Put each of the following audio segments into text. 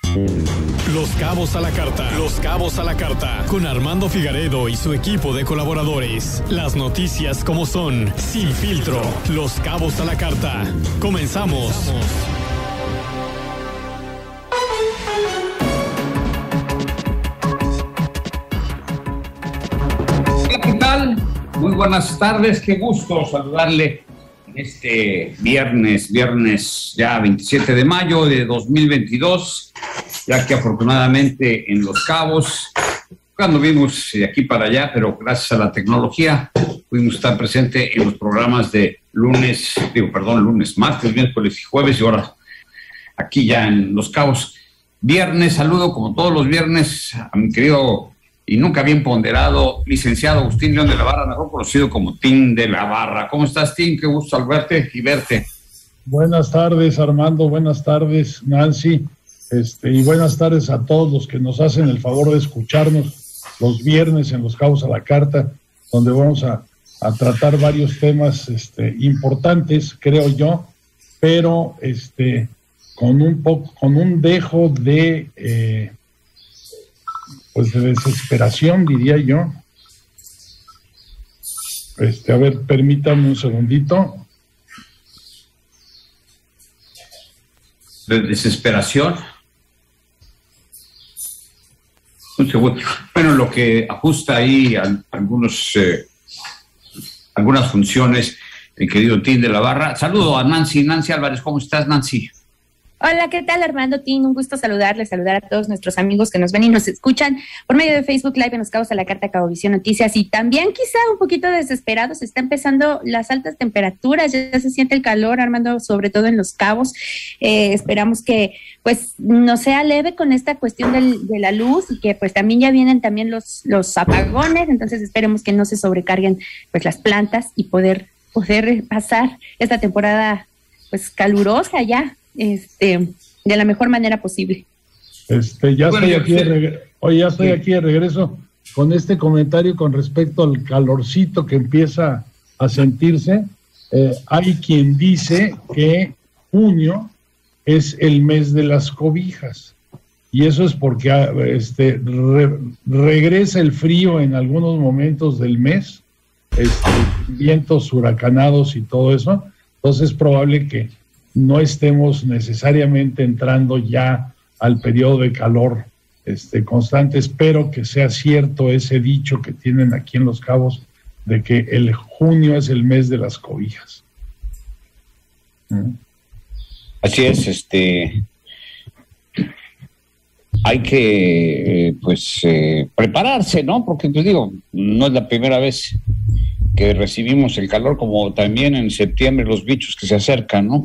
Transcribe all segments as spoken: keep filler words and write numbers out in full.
Los Cabos a la Carta. Los Cabos a la Carta. Con Armando Figaredo y su equipo de colaboradores. Las noticias como son, sin filtro. Los Cabos a la Carta. Comenzamos. Hola, ¿qué tal? Muy buenas tardes. Qué gusto saludarle en este viernes, viernes ya veintisiete de mayo de dos mil veintidós. Ya que afortunadamente en Los Cabos, cuando vimos de aquí para allá, pero gracias a la tecnología pudimos estar presente en los programas de lunes, digo, perdón, lunes, martes, miércoles y jueves, y ahora aquí ya en Los Cabos. Viernes, saludo como todos los viernes a mi querido y nunca bien ponderado licenciado Agustín León de la Barra, mejor conocido como Tim de la Barra. ¿Cómo estás, Tim? Qué gusto al verte y verte. Buenas tardes, Armando, buenas tardes, Nancy. Este, y buenas tardes a todos los que nos hacen el favor de escucharnos los viernes en Los Cabos a la Carta, donde vamos a, a tratar varios temas este, importantes, creo yo, pero este, con un poco, con un dejo de, eh, pues de desesperación, diría yo. Este, a ver, permítanme un segundito. ¿De desesperación? Un segundo. Bueno, lo que ajusta ahí a algunos, eh, algunas funciones, el querido Tim de la Barra. Saludo a Nancy. Nancy Álvarez, ¿cómo estás, Nancy? Hola, ¿qué tal, Armando, Tim? Un gusto saludarles, saludar a todos nuestros amigos que nos ven y nos escuchan por medio de Facebook Live en Los Cabos a la Carta, Cabovisión Noticias, y también quizá un poquito desesperados. Está empezando las altas temperaturas, ya se siente el calor, Armando, sobre todo en Los Cabos. Eh, esperamos que pues no sea leve con esta cuestión del, de la luz, y que pues también ya vienen también los, los apagones, entonces esperemos que no se sobrecarguen pues las plantas y poder, poder pasar esta temporada pues calurosa ya. Este, de la mejor manera posible. Este, ya bueno, estoy aquí de reg- Oye, ya estoy sí. aquí de regreso con este comentario con respecto al calorcito que empieza a sentirse. Eh, hay quien dice que junio es el mes de las cobijas, y eso es porque este, re- regresa el frío en algunos momentos del mes, este, vientos huracanados y todo eso. Entonces es probable que no estemos necesariamente entrando ya al periodo de calor este, constante. Espero que sea cierto ese dicho que tienen aquí en Los Cabos de que el junio es el mes de las cobijas. ¿Mm? Así es, este hay que eh, pues eh, prepararse, ¿no? Porque pues digo, no es la primera vez que recibimos el calor, como también en septiembre los bichos que se acercan, ¿no?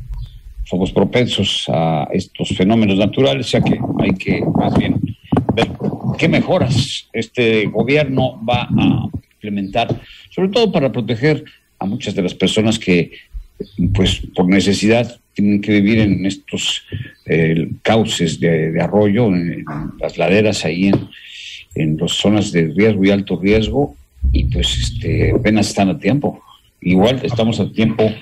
Somos propensos a estos fenómenos naturales, ya que hay que más bien ver qué mejoras este gobierno va a implementar, sobre todo para proteger a muchas de las personas que, pues, por necesidad tienen que vivir en estos eh, cauces de, de arroyo, en, en las laderas, ahí en, en las zonas de riesgo y alto riesgo, y pues este apenas están a tiempo. Igual estamos a tiempo,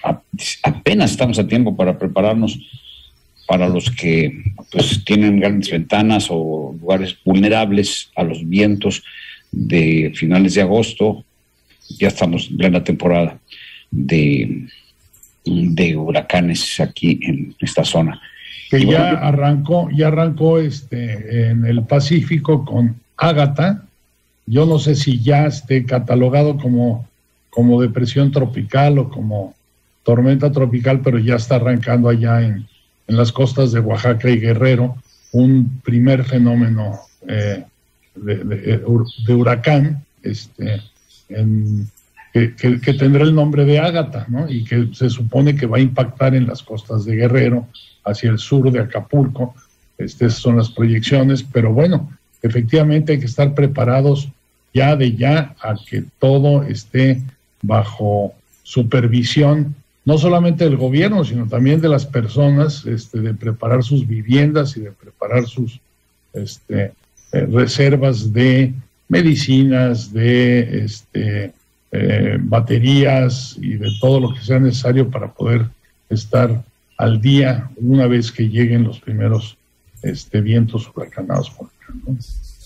apenas estamos a tiempo para prepararnos para los que pues tienen grandes ventanas o lugares vulnerables a los vientos de finales de agosto. Ya estamos en plena temporada de, de huracanes aquí en esta zona. Que y ya bueno, arrancó, ya arrancó este en el Pacífico con Ágata. Yo no sé si ya esté catalogado como como depresión tropical o como tormenta tropical, pero ya está arrancando allá en, en las costas de Oaxaca y Guerrero un primer fenómeno eh, de, de, de huracán este, en, que, que, que tendrá el nombre de Ágata, ¿no? Y que se supone que va a impactar en las costas de Guerrero, hacia el sur de Acapulco. Estas son las proyecciones, pero bueno, efectivamente hay que estar preparados ya de ya a que todo esté bajo supervisión, no solamente del gobierno, sino también de las personas, este, de preparar sus viviendas y de preparar sus este, eh, reservas de medicinas, de este, eh, baterías y de todo lo que sea necesario para poder estar al día una vez que lleguen los primeros este, vientos huracanados por acá, ¿no?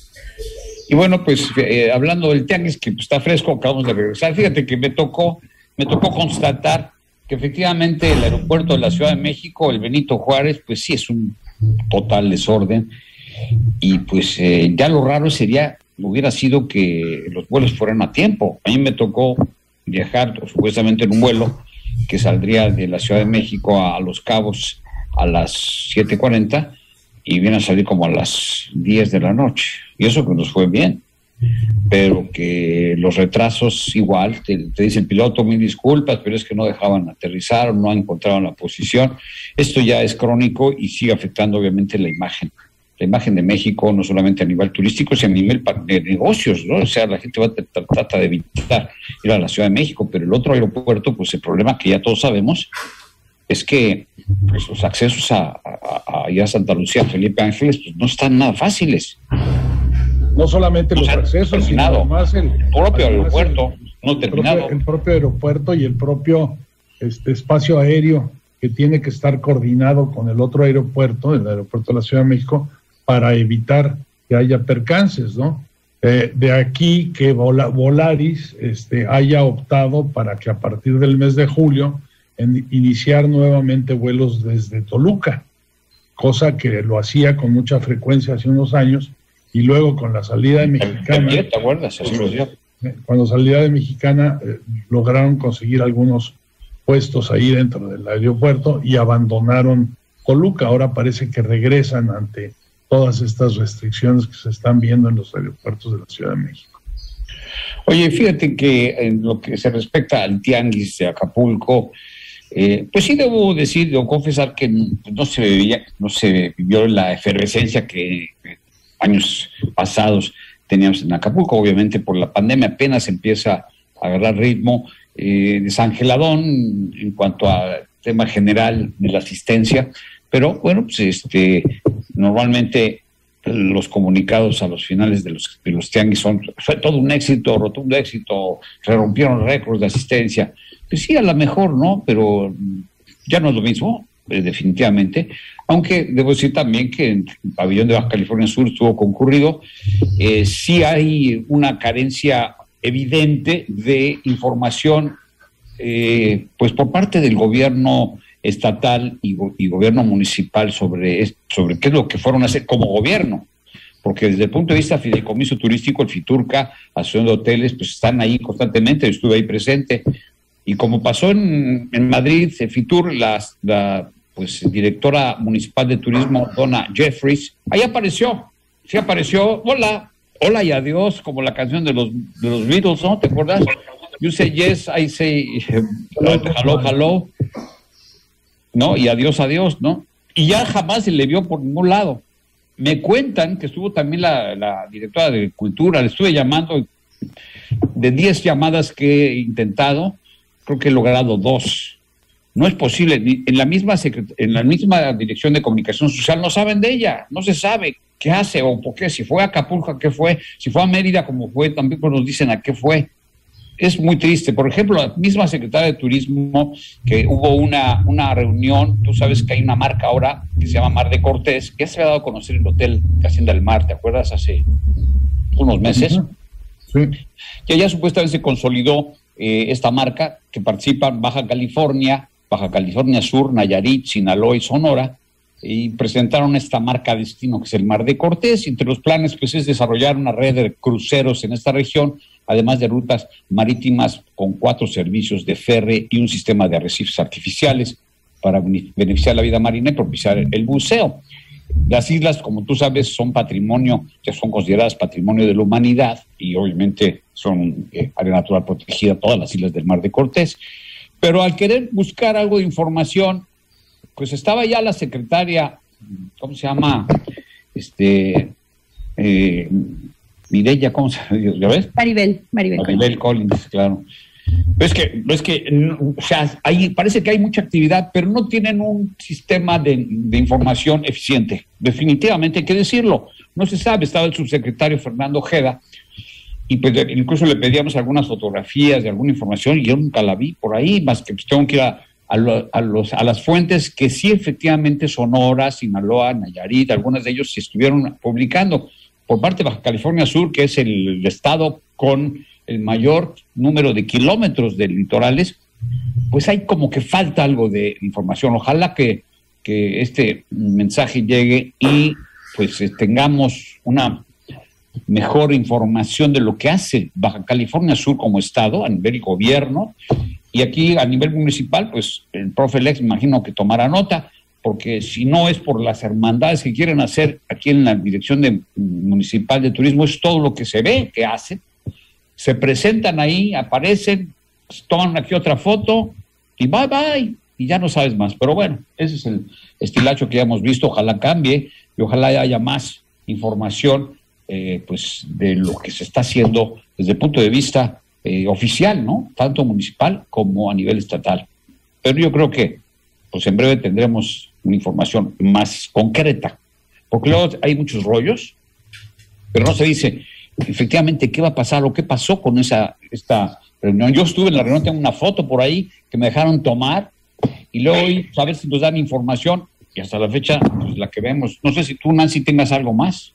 Y bueno, pues eh, hablando del tianguis, que está fresco, acabamos de regresar. Fíjate que me tocó, me tocó constatar que efectivamente el aeropuerto de la Ciudad de México, el Benito Juárez, pues sí es un total desorden. Y pues eh, ya lo raro sería, hubiera sido que los vuelos fueran a tiempo. A mí me tocó viajar supuestamente en un vuelo que saldría de la Ciudad de México a Los Cabos a las siete cuarenta y viene a salir como a las diez de la noche. Y eso que nos fue bien. Pero que los retrasos igual, te, te dice el piloto, mil disculpas, pero es que no dejaban aterrizar, no encontraban la posición. Esto ya es crónico y sigue afectando obviamente la imagen. La imagen de México, no solamente a nivel turístico, sino a nivel de negocios, ¿no? O sea, la gente va a tratar de evitar ir a la Ciudad de México, pero el otro aeropuerto, pues el problema que ya todos sabemos es que pues, los accesos a, a, a, a Santa Lucía, Felipe Ángeles, pues no están nada fáciles. No solamente o los sea, accesos, terminado. sino además el, el propio además aeropuerto, el, no terminado. El propio, el propio aeropuerto y el propio este, espacio aéreo que tiene que estar coordinado con el otro aeropuerto, el aeropuerto de la Ciudad de México, para evitar que haya percances, ¿no? Eh, de aquí que Vol- Volaris este, haya optado para que a partir del mes de julio en, iniciar nuevamente vuelos desde Toluca, cosa que lo hacía con mucha frecuencia hace unos años, y luego con la salida de Mexicana, ¿Te acuerdas? Así lo decía. Cuando salida de Mexicana eh, lograron conseguir algunos puestos ahí dentro del aeropuerto y abandonaron Toluca. Ahora parece que regresan ante todas estas restricciones que se están viendo en los aeropuertos de la Ciudad de México. Oye, fíjate que en lo que se respecta al tianguis de Acapulco, eh, pues sí debo decir, debo confesar que no se veía, no se vivió la efervescencia que años pasados teníamos en Acapulco. Obviamente por la pandemia apenas empieza a agarrar ritmo, eh, desangeladón en cuanto al tema general de la asistencia, pero bueno, pues este normalmente los comunicados a los finales de los, de los tianguis son, fue todo un éxito, rotundo éxito, se rompieron récords de asistencia. Pues sí, a lo mejor, ¿no? Pero ya no es lo mismo, eh, definitivamente. Aunque debo decir también que en el pabellón de Baja California Sur estuvo concurrido. Eh, sí hay una carencia evidente de información, eh, pues por parte del gobierno estatal y, go- y gobierno municipal sobre, sobre qué es lo que fueron a hacer como gobierno, porque desde el punto de vista del fideicomiso turístico, el FITURCA, Asociación de Hoteles, pues están ahí constantemente, yo estuve ahí presente, y como pasó en, en Madrid, el FITUR, la, la pues, directora municipal de turismo, Donna Jeffries, ahí apareció, sí apareció, hola, hola y adiós, como la canción de los, de los Beatles, ¿no? ¿Te acuerdas? You say yes, I say hello, hello, ¿no? Y adiós, adiós, ¿no? Y ya jamás se le vio por ningún lado. Me cuentan que estuvo también la, la directora de Cultura, le estuve llamando, de diez llamadas que he intentado, creo que he logrado dos. No es posible, ni en la misma secret- en la misma Dirección de Comunicación Social no saben de ella, no se sabe qué hace o por qué, si fue a Acapulco, ¿a qué fue? Si fue a Mérida, como fue, también nos dicen a qué fue. Es muy triste. Por ejemplo, la misma secretaria de Turismo, que hubo una, una reunión, tú sabes que hay una marca ahora que se llama Mar de Cortés, que ya se había dado a conocer el Hotel Hacienda del Mar, ¿te acuerdas? Hace unos meses. Sí. Que ya supuestamente se consolidó eh, esta marca, que participan Baja California, Baja California Sur, Nayarit, Sinaloa y Sonora, y presentaron esta marca destino que es el Mar de Cortés. Entre los planes pues es desarrollar una red de cruceros en esta región, además de rutas marítimas con cuatro servicios de ferry y un sistema de arrecifes artificiales para beneficiar la vida marina y propiciar el buceo. Las islas, como tú sabes, son patrimonio, ya son consideradas patrimonio de la humanidad y obviamente son eh, área natural protegida, todas las islas del Mar de Cortés. Pero al querer buscar algo de información, pues estaba ya la secretaria, ¿cómo se llama? Este, eh, Mireya, ¿cómo se llama? ¿Ya ves? Maribel, Maribel. Maribel Collins, claro. Pero es que, no es que, o sea, hay, parece que hay mucha actividad, pero no tienen un sistema de, de información eficiente. Definitivamente hay que decirlo. No se sabe, estaba el subsecretario Fernando Ojeda, y pues incluso le pedíamos algunas fotografías de alguna información, y yo nunca la vi por ahí, más que pues tengo que ir a, a, lo, a, los, a las fuentes que sí efectivamente Sonora, Sinaloa, Nayarit, algunas de ellos se estuvieron publicando. Por parte de Baja California Sur, que es el, el estado con el mayor número de kilómetros de litorales, pues hay como que falta algo de información. Ojalá que, que este mensaje llegue y pues tengamos una mejor información de lo que hace Baja California Sur como estado a nivel gobierno, y aquí a nivel municipal, pues el profe Lex me imagino que tomará nota, porque si no es por las hermandades que quieren hacer aquí en la Dirección de, Municipal de Turismo, es todo lo que se ve que hacen, se presentan ahí, aparecen, toman aquí otra foto y bye bye, y ya no sabes más. Pero bueno, ese es el estilacho que ya hemos visto. Ojalá cambie y ojalá haya más información eh, pues de lo que se está haciendo desde el punto de vista eh, oficial, ¿no? Tanto municipal como a nivel estatal. Pero yo creo que pues en breve tendremos una información más concreta, porque luego hay muchos rollos, pero no se dice efectivamente qué va a pasar o qué pasó con esa esta reunión. Yo estuve en la reunión, tengo una foto por ahí que me dejaron tomar, y luego hoy a ver si nos dan información, y hasta la fecha pues la que vemos. No sé si tú, Nancy, tengas algo más.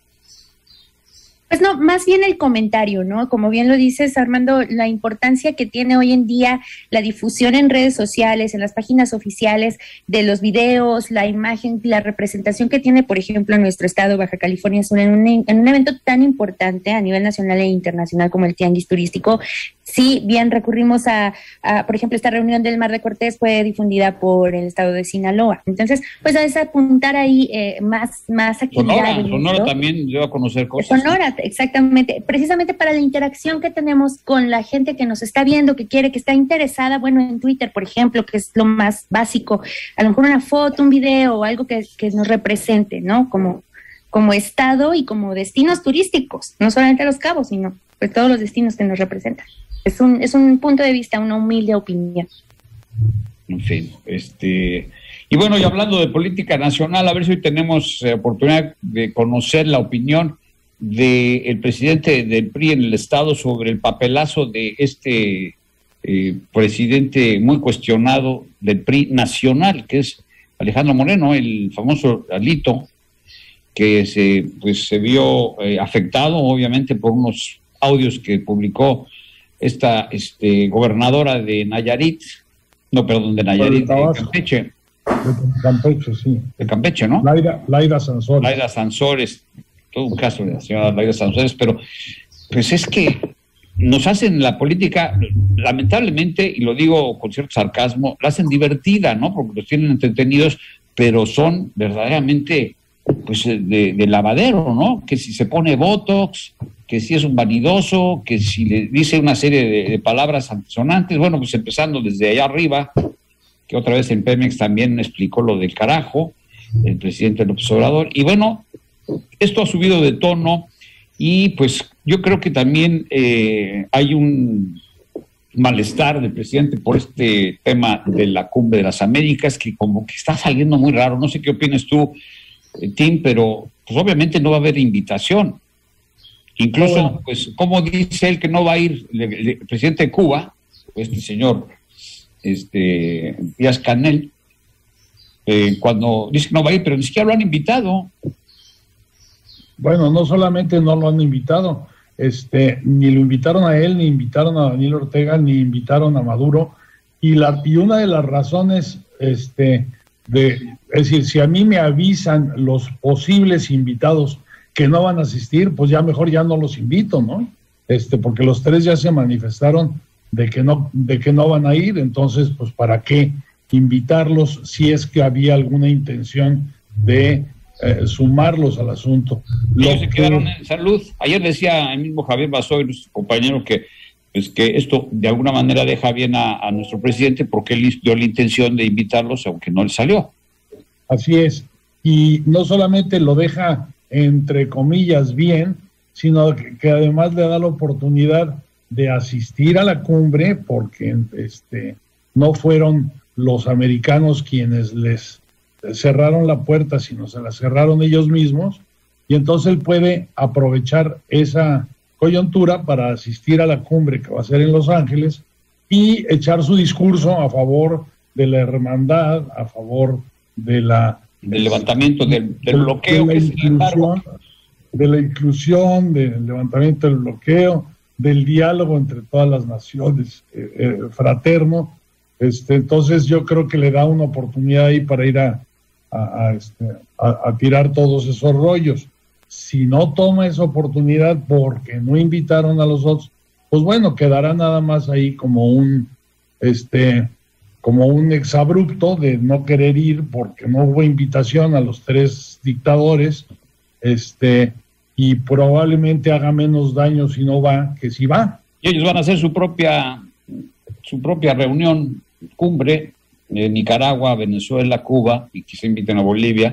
Pues no, más bien el comentario, ¿no? Como bien lo dices, Armando, la importancia que tiene hoy en día la difusión en redes sociales, en las páginas oficiales de los videos, la imagen, la representación que tiene, por ejemplo, en nuestro estado, Baja California Sur, en un, en un evento tan importante a nivel nacional e internacional como el Tianguis Turístico. Sí, bien recurrimos a, a, por ejemplo, esta reunión del Mar de Cortés fue difundida por el estado de Sinaloa. Entonces, pues a apuntar ahí eh, más, más actividades. Sonora, Sonora también dio a conocer cosas. Sonora, exactamente, precisamente para la interacción que tenemos con la gente que nos está viendo, que quiere, que está interesada, bueno, en Twitter, por ejemplo, que es lo más básico, a lo mejor una foto, un video o algo que, que nos represente, ¿no? Como, como estado y como destinos turísticos, no solamente Los Cabos, sino pues todos los destinos que nos representan. Es un, es un punto de vista, una humilde opinión. En fin, este... Y bueno, y hablando de política nacional, a ver si hoy tenemos eh, oportunidad de conocer la opinión del presidente del P R I en el estado sobre el papelazo de este eh, presidente muy cuestionado del P R I nacional, que es Alejandro Moreno, el famoso Alito, que se, pues, se vio eh, afectado obviamente por unos audios que publicó esta este, gobernadora de Nayarit, no, perdón, de Nayarit, de Campeche. De Campeche, sí. De Campeche, ¿no? Laida, Laida Sansores. Laida Sansores, todo un caso de la señora Laida Sansores, pero pues es que nos hacen la política, lamentablemente, y lo digo con cierto sarcasmo, la hacen divertida, ¿no? Porque los tienen entretenidos, pero son verdaderamente pues de, de lavadero, ¿no? Que si se pone botox, que si es un vanidoso, que si le dice una serie de, de palabras antisonantes, bueno, pues empezando desde allá arriba, que otra vez en Pemex también explicó lo del carajo, el presidente López Obrador, y bueno, esto ha subido de tono, y pues yo creo que también eh, hay un malestar del presidente por este tema de la Cumbre de las Américas, que como que está saliendo muy raro. No sé qué opinas tú, Tim, pero pues obviamente no va a haber invitación. Incluso, pues, como dice él que no va a ir el, el presidente de Cuba, este señor este Díaz-Canel, eh, cuando dice que no va a ir, pero ni siquiera lo han invitado. Bueno, no solamente no lo han invitado, este, ni lo invitaron a él, ni invitaron a Daniel Ortega, ni invitaron a Maduro, y, la, y una de las razones, este, de, es decir, si a mí me avisan los posibles invitados que no van a asistir, pues ya mejor ya no los invito, ¿no? Este, porque los tres ya se manifestaron de que no, de que no van a ir, entonces, pues, ¿para qué invitarlos si es que había alguna intención de eh, sumarlos al asunto? Ellos se quedaron en salud. Ayer decía el mismo Javier Basoy, nuestro compañero, que pues que esto de alguna manera deja bien a, a nuestro presidente, porque él dio la intención de invitarlos, aunque no le salió. Así es, y no solamente lo deja entre comillas bien, sino que, que además le da la oportunidad de asistir a la cumbre, porque este, no fueron los americanos quienes les cerraron la puerta, sino se la cerraron ellos mismos, y entonces él puede aprovechar esa coyuntura para asistir a la cumbre que va a ser en Los Ángeles y echar su discurso a favor de la hermandad, a favor de la del levantamiento del, del de, bloqueo, de la, que inclusión, de la inclusión, del levantamiento del bloqueo, del diálogo entre todas las naciones, eh, eh, fraterno. Este, entonces yo creo que le da una oportunidad ahí para ir a, a, a, este, a, a tirar todos esos rollos. Si no toma esa oportunidad porque no invitaron a los otros, pues bueno, quedará nada más ahí como un este como un exabrupto de no querer ir porque no hubo invitación a los tres dictadores, este y probablemente haga menos daño si no va que si va. Y ellos van a hacer su propia su propia reunión, cumbre, en Nicaragua, Venezuela, Cuba, y quizá inviten a Bolivia.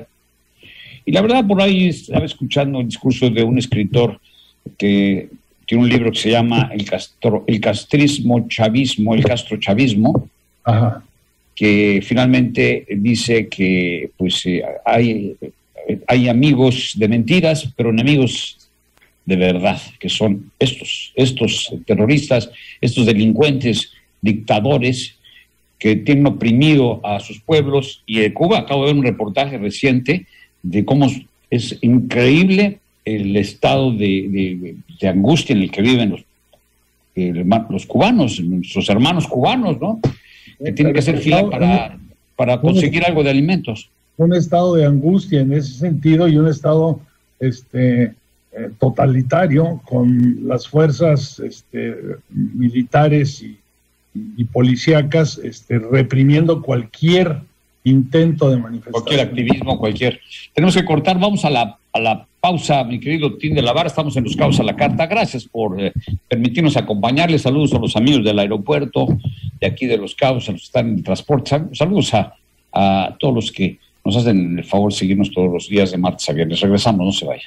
Y la verdad, por ahí estaba escuchando el discurso de un escritor que tiene un libro que se llama El, Castro, el castrismo chavismo, el castrochavismo, Ajá. que finalmente dice que pues eh, hay, hay amigos de mentiras, pero enemigos de verdad, que son estos, estos terroristas, estos delincuentes, dictadores, que tienen oprimido a sus pueblos. Y en Cuba acabo de ver un reportaje reciente de cómo es increíble el estado de, de, de angustia en el que viven los, eh, los cubanos, nuestros hermanos cubanos, ¿no? Que tienen que hacer fila para, para conseguir algo de alimentos. Un estado de angustia en ese sentido y un estado este, eh, totalitario con las fuerzas este, militares y, y policíacas este, reprimiendo cualquier intento de manifestación. Cualquier activismo, cualquier... Tenemos que cortar, vamos a la, a la pausa, mi querido Tim de la Vara, estamos en Los Cabos a la Carta. Gracias por eh, permitirnos acompañarles. Saludos a los amigos del aeropuerto, de aquí de Los Cabos, a los que están en el transporte. Saludos a, a todos los que nos hacen el favor de seguirnos todos los días de martes a viernes. Regresamos, no se vaya.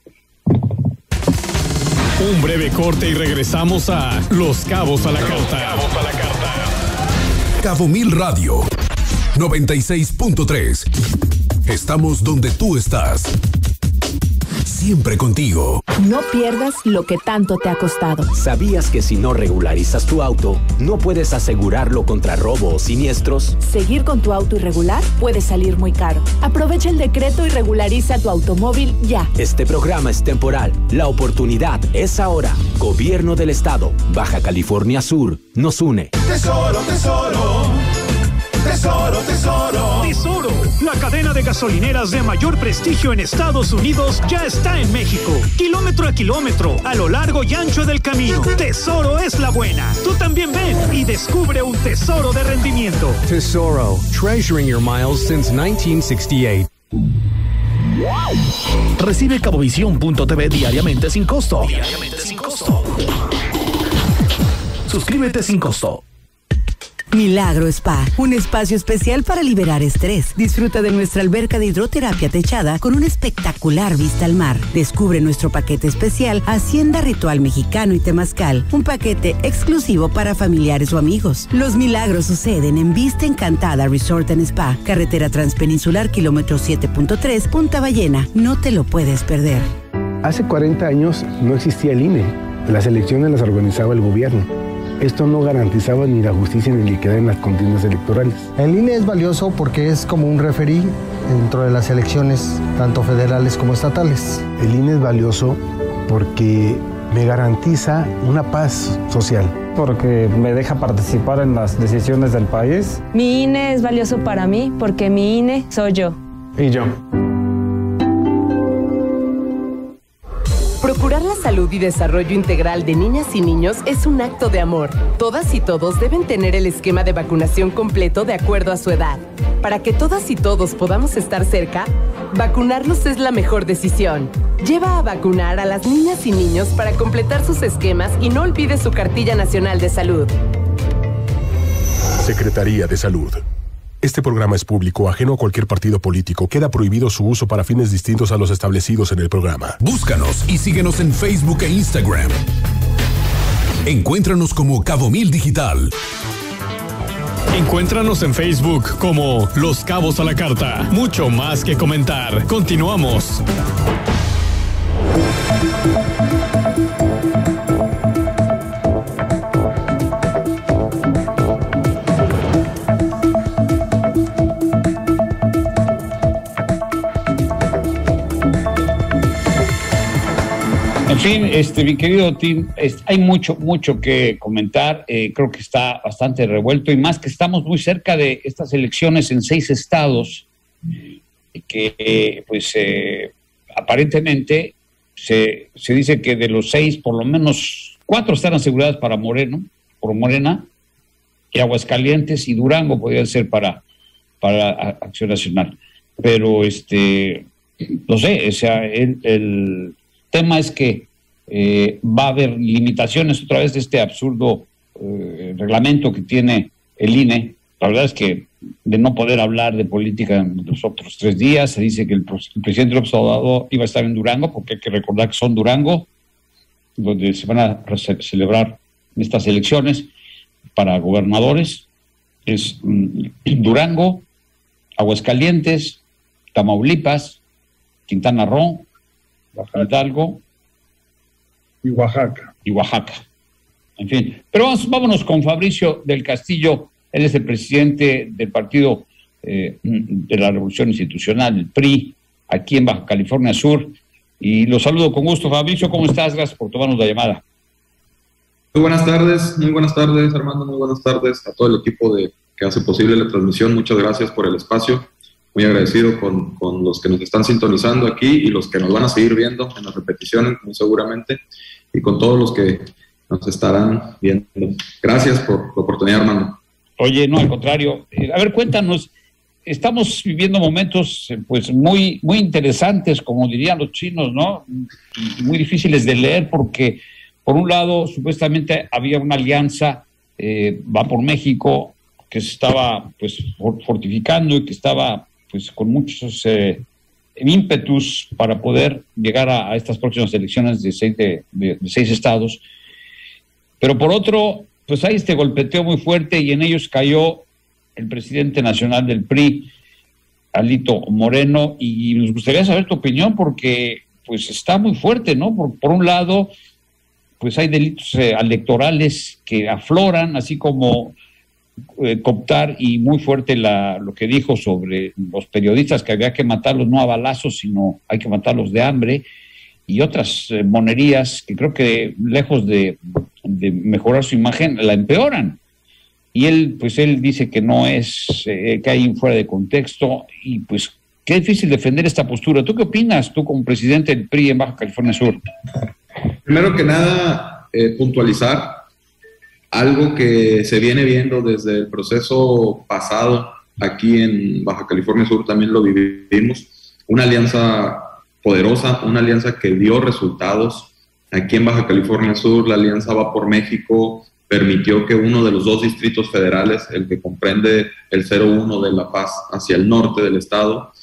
Un breve corte y regresamos a Los Cabos a la Carta. Los Cabos a la Carta. Cabo Mil Radio noventa y seis punto tres. Estamos donde tú estás. Siempre contigo. No pierdas lo que tanto te ha costado. ¿Sabías que si no regularizas tu auto, no puedes asegurarlo contra robo o siniestros? Seguir con tu auto irregular puede salir muy caro. Aprovecha el decreto y regulariza tu automóvil ya. Este programa es temporal. La oportunidad es ahora. Gobierno del Estado. Baja California Sur. Nos une. Tesoro, tesoro. Tesoro, tesoro. Tesoro, la cadena de gasolineras de mayor prestigio en Estados Unidos, ya está en México. Kilómetro a kilómetro, a lo largo y ancho del camino. Tesoro es la buena. Tú también ven y descubre un tesoro de rendimiento. Tesoro, treasuring your miles since nineteen sixty-eight. Recibe Cabovisión punto t v diariamente sin costo. Diariamente sin costo. Suscríbete sin costo. Milagro Spa, un espacio especial para liberar estrés. Disfruta de nuestra alberca de hidroterapia techada con una espectacular vista al mar. Descubre nuestro paquete especial Hacienda Ritual Mexicano y Temazcal, un paquete exclusivo para familiares o amigos. Los milagros suceden en Vista Encantada Resort and Spa, carretera transpeninsular kilómetro siete punto tres, Punta Ballena. No te lo puedes perder. Hace cuarenta años no existía el I N E. Las elecciones las organizaba el gobierno. Esto no garantizaba ni la justicia ni la equidad en las contiendas electorales. El I N E es valioso porque es como un referí dentro de las elecciones, tanto federales como estatales. El I N E es valioso porque me garantiza una paz social. Porque me deja participar en las decisiones del país. Mi I N E es valioso para mí porque mi I N E soy yo. Y yo. Procurar la salud y desarrollo integral de niñas y niños es un acto de amor. Todas y todos deben tener el esquema de vacunación completo de acuerdo a su edad. Para que todas y todos podamos estar cerca, vacunarlos es la mejor decisión. Lleva a vacunar a las niñas y niños para completar sus esquemas y no olvide su cartilla nacional de salud. Secretaría de Salud. Este programa es público, ajeno a cualquier partido político. Queda prohibido su uso para fines distintos a los establecidos en el programa. Búscanos y síguenos en Facebook e Instagram. Encuéntranos como Cabo Mil Digital. Encuéntranos en Facebook como Los Cabos a la Carta. Mucho más que comentar. Continuamos. En fin, este, mi querido Tim, es, hay mucho, mucho que comentar. Eh, creo que está bastante revuelto y más que estamos muy cerca de estas elecciones en seis estados que, eh, pues, eh, aparentemente se, se dice que de los seis, por lo menos cuatro están aseguradas para Moreno, por Morena, y Aguascalientes y Durango podrían ser para, para Acción Nacional. Pero, este, no sé, o sea, el, el tema es que eh, va a haber limitaciones otra vez de este absurdo eh, reglamento que tiene el I N E. La verdad es que de no poder hablar de política en los otros tres días, se dice que el, el presidente López Obrador iba a estar en Durango, porque hay que recordar que son Durango, donde se van a celebrar estas elecciones para gobernadores. Es um, Durango, Aguascalientes, Tamaulipas, Quintana Roo, Hidalgo y Oaxaca. Y Oaxaca. En fin, pero vamos, vámonos con Fabricio del Castillo. Él es el presidente del Partido eh, de la Revolución Institucional, el P R I, aquí en Baja California Sur. Y lo saludo con gusto. Fabricio, ¿cómo estás? Gracias por tomarnos la llamada. Muy buenas tardes, muy buenas tardes, Armando, muy buenas tardes a todo el equipo de, que hace posible la transmisión. Muchas gracias por el espacio. Muy agradecido con, con los que nos están sintonizando aquí y los que nos van a seguir viendo en las repeticiones, muy seguramente, y con todos los que nos estarán viendo. Gracias por la oportunidad, Armando. Oye, no, al contrario. Eh, a ver, cuéntanos, estamos viviendo momentos eh, pues muy, muy interesantes, como dirían los chinos, ¿no? Y muy difíciles de leer porque, por un lado, supuestamente había una alianza, eh, va por México, que se estaba pues fortificando y que estaba pues con muchos eh, ímpetus para poder llegar a, a estas próximas elecciones de seis, de, de, de seis estados. Pero por otro, pues hay este golpeteo muy fuerte y en ellos cayó el presidente nacional del P R I, Alito Moreno, y nos gustaría saber tu opinión porque pues está muy fuerte, ¿no? Por, por un lado, pues hay delitos eh, electorales que afloran, así como Eh, cooptar y muy fuerte la, lo que dijo sobre los periodistas, que había que matarlos no a balazos, sino hay que matarlos de hambre, y otras eh, monerías que creo que lejos de, de mejorar su imagen, la empeoran. Y él, pues él dice que no es, eh, que hay fuera de contexto, y pues qué difícil defender esta postura. ¿Tú qué opinas, tú como presidente del P R I en Baja California Sur? Primero que nada, eh, puntualizar algo que se viene viendo desde el proceso pasado, aquí en Baja California Sur también lo vivimos, una alianza poderosa, una alianza que dio resultados. Aquí en Baja California Sur, la alianza Va por México permitió que uno de los dos distritos federales, el que comprende el cero uno de La Paz hacia el norte del estado,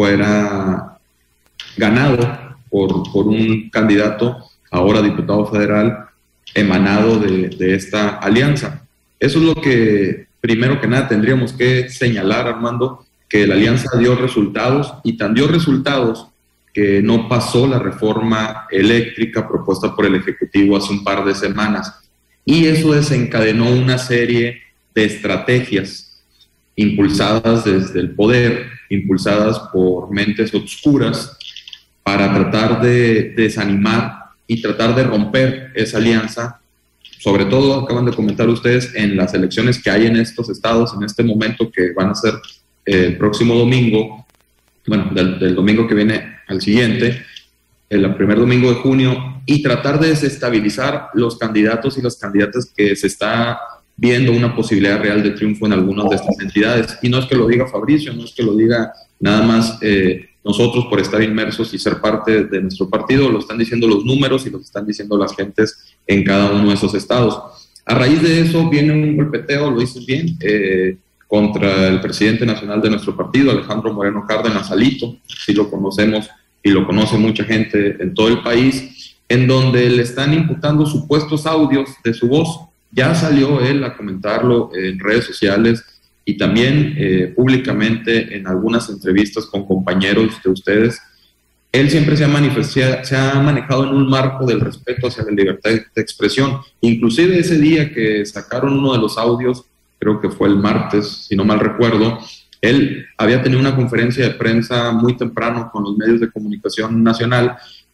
fuera ganado por, por un candidato, ahora diputado federal, emanado de, de esta alianza. Eso es lo que, primero que nada, tendríamos que señalar, Armando, que la alianza dio resultados, y tan dio resultados que no pasó la reforma eléctrica propuesta por el Ejecutivo hace un par de semanas. Y eso desencadenó una serie de estrategias impulsadas desde el poder, impulsadas por mentes obscuras, para tratar de desanimar y tratar de romper esa alianza, sobre todo, acaban de comentar ustedes, en las elecciones que hay en estos estados, en este momento, que van a ser eh, el próximo domingo, bueno, del, del domingo que viene al siguiente, el primer domingo de junio, y tratar de desestabilizar los candidatos y las candidatas que se está viendo una posibilidad real de triunfo en algunas de estas entidades. Y no es que lo diga Fabricio, no es que lo diga nada más eh, nosotros por estar inmersos y ser parte de nuestro partido, lo están diciendo los números y lo están diciendo las gentes en cada uno de esos estados. A raíz de eso viene un golpeteo, lo dices bien, eh, contra el presidente nacional de nuestro partido, Alejandro Moreno Cárdenas, Alito, sí lo conocemos y lo conoce mucha gente en todo el país, en donde le están imputando supuestos audios de su voz. Ya salió él a comentarlo en redes sociales y también eh, públicamente en algunas entrevistas con compañeros de ustedes. Él siempre se ha manifestado, se ha manejado en un marco del respeto hacia la libertad de expresión. Inclusive ese día que sacaron uno de los audios, creo que fue el martes, si no mal recuerdo, él había tenido una conferencia de prensa muy temprano con los medios de comunicación nacional,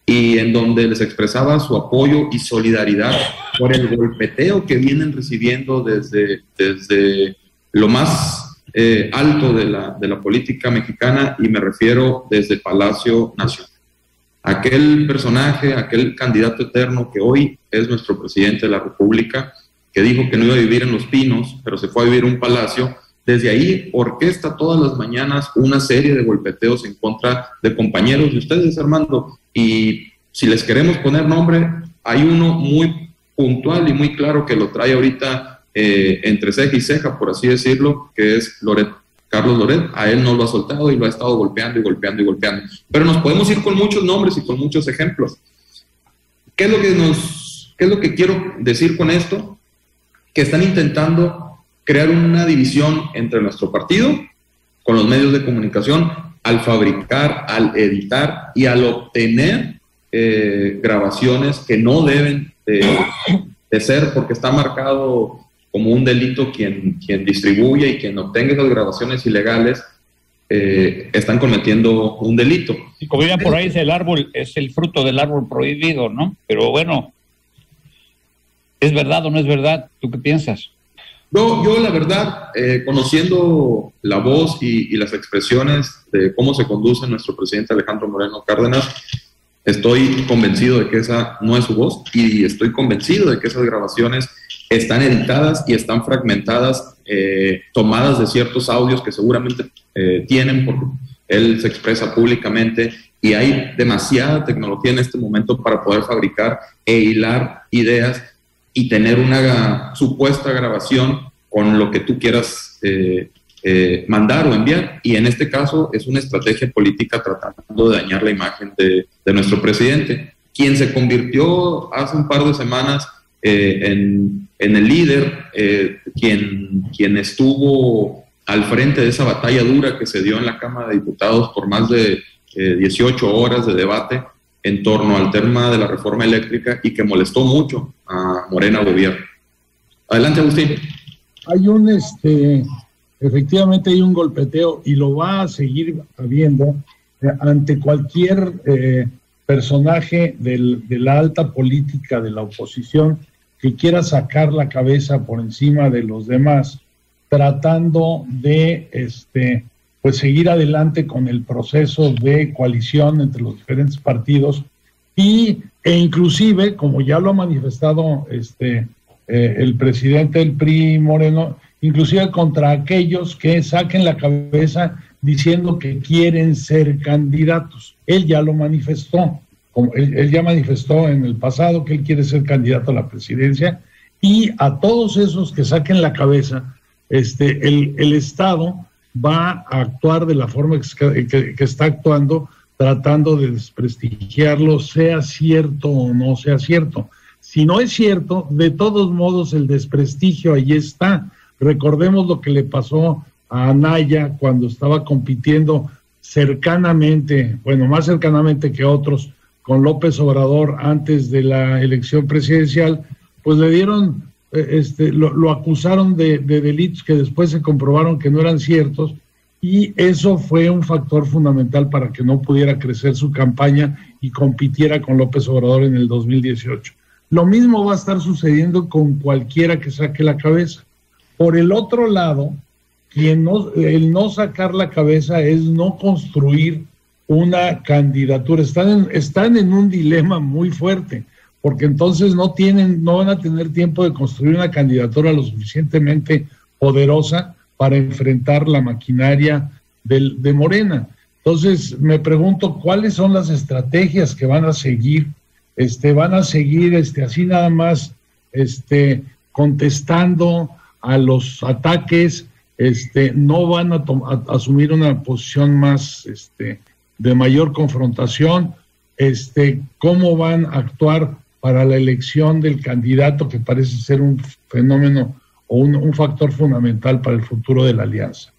y en donde les expresaba su apoyo y solidaridad por el golpeteo que vienen recibiendo desde, desde lo más eh, alto de la, de la política mexicana, y me refiero desde Palacio Nacional. Aquel personaje, aquel candidato eterno que hoy es nuestro presidente de la República, que dijo que no iba a vivir en Los Pinos, pero se fue a vivir en un palacio, desde ahí orquesta todas las mañanas una serie de golpeteos en contra de compañeros de ustedes, Armando. Y si les queremos poner nombre, hay uno muy puntual y muy claro que lo trae ahorita eh, entre ceja y ceja, por así decirlo, que es Loret, Carlos Loret. A él no lo ha soltado y lo ha estado golpeando y golpeando y golpeando. Pero nos podemos ir con muchos nombres y con muchos ejemplos. ¿Qué es lo que nos, qué es lo que quiero decir con esto? Que están intentando crear una división entre nuestro partido con los medios de comunicación al fabricar, al editar y al obtener eh, grabaciones que no deben de, de ser, porque está marcado como un delito quien, quien distribuye y quien obtenga esas grabaciones ilegales, eh, están cometiendo un delito. Y como dirían por ahí, es el árbol, es el fruto del árbol prohibido, ¿no? Pero bueno, ¿es verdad o no es verdad? ¿Tú qué piensas? Yo, yo la verdad, eh, conociendo la voz y, y las expresiones de cómo se conduce nuestro presidente Alejandro Moreno Cárdenas, estoy convencido de que esa no es su voz, y estoy convencido de que esas grabaciones están editadas y están fragmentadas, eh, tomadas de ciertos audios que seguramente eh, tienen, porque él se expresa públicamente, y hay demasiada tecnología en este momento para poder fabricar e hilar ideas y tener una supuesta grabación con lo que tú quieras eh, eh, mandar o enviar. Y en este caso es una estrategia política tratando de dañar la imagen de, de nuestro presidente, quien se convirtió hace un par de semanas eh, en, en el líder, eh, quien, quien estuvo al frente de esa batalla dura que se dio en la Cámara de Diputados por más de eh, dieciocho horas de debate en torno al tema de la reforma eléctrica, y que molestó mucho a Morena Gobierno. Adelante, Agustín. Hay un, este, efectivamente hay un golpeteo, y lo va a seguir habiendo eh, ante cualquier eh, personaje del, de la alta política de la oposición que quiera sacar la cabeza por encima de los demás, tratando de este, pues seguir adelante con el proceso de coalición entre los diferentes partidos, y, e inclusive, como ya lo ha manifestado este, eh, el presidente del P R I, Moreno, inclusive contra aquellos que saquen la cabeza diciendo que quieren ser candidatos. Él ya lo manifestó, como él, él ya manifestó en el pasado que él quiere ser candidato a la presidencia, y a todos esos que saquen la cabeza, este, el, el Estado va a actuar de la forma que, que, que está actuando, tratando de desprestigiarlo, sea cierto o no sea cierto. Si no es cierto, de todos modos el desprestigio ahí está. Recordemos lo que le pasó a Anaya cuando estaba compitiendo cercanamente, bueno, más cercanamente que otros, con López Obrador antes de la elección presidencial. Pues le dieron, este, lo, lo acusaron de, de delitos que después se comprobaron que no eran ciertos, y eso fue un factor fundamental para que no pudiera crecer su campaña y compitiera con López Obrador en el dos mil dieciocho. Lo mismo va a estar sucediendo con cualquiera que saque la cabeza. Por el otro lado, quien no, el no sacar la cabeza es no construir una candidatura. Están en, están en un dilema muy fuerte, porque entonces no tienen, no van a tener tiempo de construir una candidatura lo suficientemente poderosa para enfrentar la maquinaria del, de Morena. Entonces me pregunto cuáles son las estrategias que van a seguir. Este, van a seguir este, así nada más este, contestando a los ataques, este, no van a, a asumir una posición más este, de mayor confrontación. Este, ¿cómo van a actuar para la elección del candidato, que parece ser un fenómeno o un, un factor fundamental para el futuro de la alianza?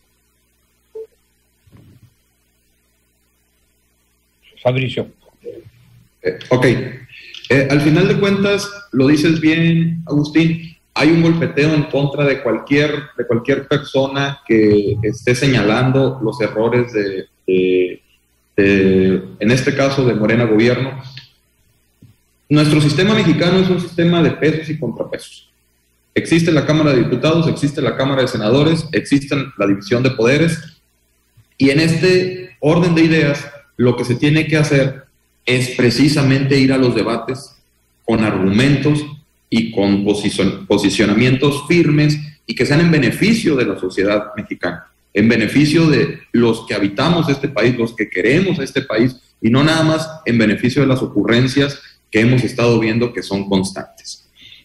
Fabricio. Eh, ok. Eh, al final de cuentas, lo dices bien, Agustín, hay un golpeteo en contra de cualquier, de cualquier persona que esté señalando los errores de, de, de, en este caso, de Morena Gobierno, nuestro sistema mexicano es un sistema de pesos y contrapesos. Existe la Cámara de Diputados, existe la Cámara de Senadores, existe la división de poderes, y en este orden de ideas lo que se tiene que hacer es precisamente ir a los debates con argumentos y con posicion- posicionamientos firmes y que sean en beneficio de la sociedad mexicana, en beneficio de los que habitamos este país, los que queremos este país, y no nada más en beneficio de las ocurrencias que hemos estado viendo que son constantes.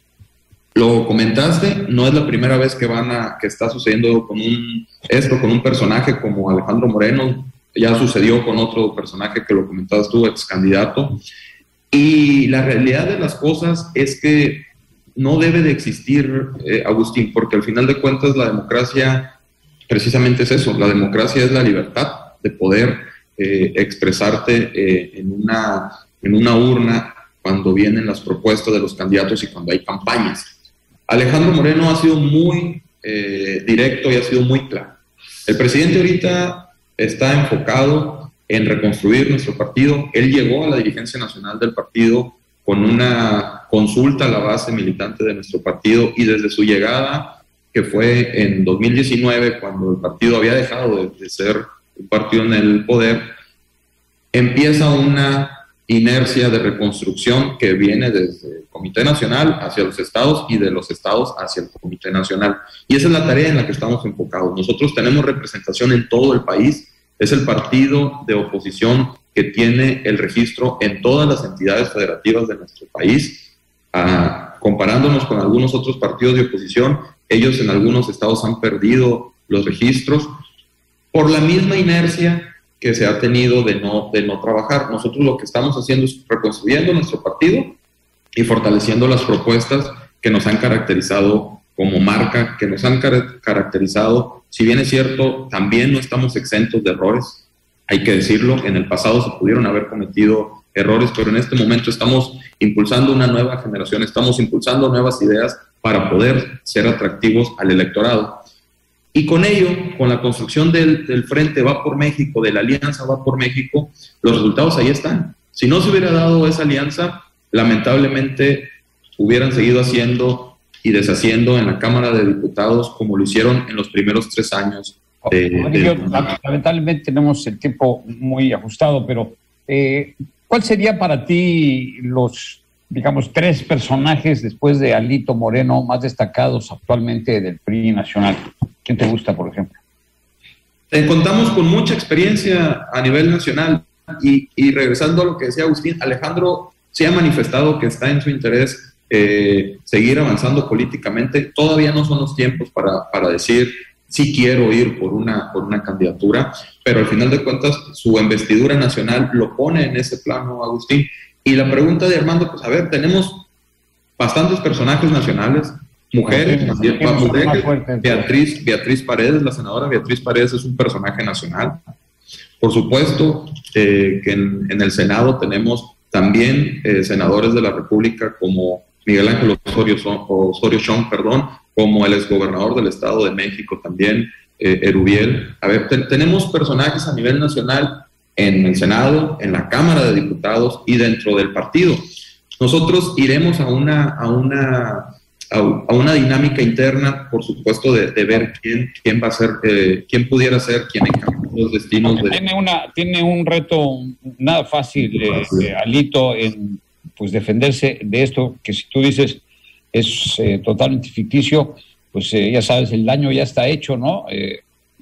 Lo comentaste, no es la primera vez que van a, que está sucediendo con un, esto con un personaje como Alejandro Moreno, ya sucedió con otro personaje que lo comentabas tú, ex candidato, y la realidad de las cosas es que no debe de existir, eh, Agustín, porque al final de cuentas la democracia precisamente es eso, la democracia es la libertad de poder eh, expresarte eh, en, una, en una urna cuando vienen las propuestas de los candidatos y cuando hay campañas. Alejandro Moreno ha sido muy eh, directo y ha sido muy claro. El presidente ahorita está enfocado en reconstruir nuestro partido. Él llegó a la dirigencia nacional del partido con una consulta a la base militante de nuestro partido, y desde su llegada, que fue en dos mil diecinueve, cuando el partido había dejado de, de ser un partido en el poder, empieza una inercia de reconstrucción que viene desde el Comité Nacional hacia los estados y de los estados hacia el Comité Nacional. Y esa es la tarea en la que estamos enfocados. Nosotros tenemos representación en todo el país, es el partido de oposición que tiene el registro en todas las entidades federativas de nuestro país. Ah, comparándonos con algunos otros partidos de oposición, ellos en algunos estados han perdido los registros por la misma inercia que se ha tenido de no, de no trabajar. Nosotros lo que estamos haciendo es reconstruyendo nuestro partido y fortaleciendo las propuestas que nos han caracterizado como marca, que nos han car- caracterizado, si bien es cierto, también no estamos exentos de errores, hay que decirlo, en el pasado se pudieron haber cometido errores, pero en este momento estamos impulsando una nueva generación, estamos impulsando nuevas ideas para poder ser atractivos al electorado. Y con ello, con la construcción del, del Frente Va por México, de la Alianza Va por México, los resultados ahí están. Si no se hubiera dado esa alianza, lamentablemente hubieran seguido haciendo y deshaciendo en la Cámara de Diputados como lo hicieron en los primeros tres años. De, de... Lamentablemente tenemos el tiempo muy ajustado, pero eh, ¿cuál sería para ti los, digamos, tres personajes después de Alito Moreno más destacados actualmente del P R I nacional? ¿Quién te gusta, por ejemplo? Eh, contamos con mucha experiencia a nivel nacional y, y regresando a lo que decía Agustín, Alejandro se ha manifestado que está en su interés eh, seguir avanzando políticamente. Todavía no son los tiempos para, para decir sí quiero ir por una, por una candidatura, pero al final de cuentas su investidura nacional lo pone en ese plano, Agustín. Y la pregunta de Armando, pues a ver, tenemos bastantes personajes nacionales, mujeres, también, mujeres Beatriz, Beatriz Paredes, la senadora Beatriz Paredes es un personaje nacional. Por supuesto eh, que en, en el Senado tenemos también eh, senadores de la República como Miguel Ángel Osorio, Osorio Chong, perdón, como el exgobernador del Estado de México también, eh, Erubiel. A ver, te, tenemos personajes a nivel nacional en el Senado, en la Cámara de Diputados y dentro del partido. Nosotros iremos a una, a una, a una dinámica interna, por supuesto, de, de ver quién, quién va a ser, eh, quién pudiera ser quien encamine los destinos. De... Tiene, una, tiene un reto nada fácil, eh, eh, Alito, en pues defenderse de esto, que si tú dices es eh, totalmente ficticio, pues eh, ya sabes, el daño ya está hecho, ¿no? Eh,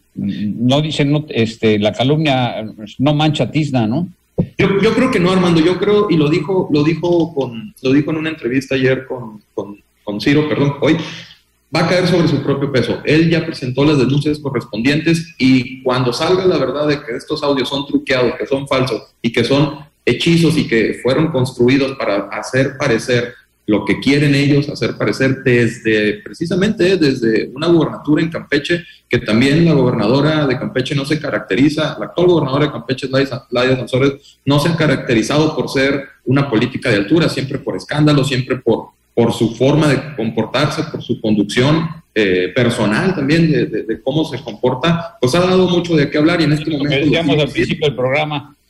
no dicen, no, este, la calumnia no mancha tizna, ¿no? Yo, yo creo que no, Armando, yo creo, y lo dijo, lo dijo con, lo dijo en una entrevista ayer con, con, con Ciro, perdón, hoy, va a caer sobre su propio peso. Él ya presentó las denuncias correspondientes y cuando salga la verdad de que estos audios son truqueados, que son falsos y que son hechizos y que fueron construidos para hacer parecer lo que quieren ellos, hacer parecer desde, precisamente desde una gubernatura en Campeche, que también la gobernadora de Campeche no se caracteriza, la actual gobernadora de Campeche, Laida Sansores, no se ha caracterizado por ser una política de altura, siempre por escándalos, siempre por, por su forma de comportarse, por su conducción eh, personal también, de, de, de cómo se comporta, pues ha dado mucho de qué hablar y en este momento... Lo que decíamos al principio del programa,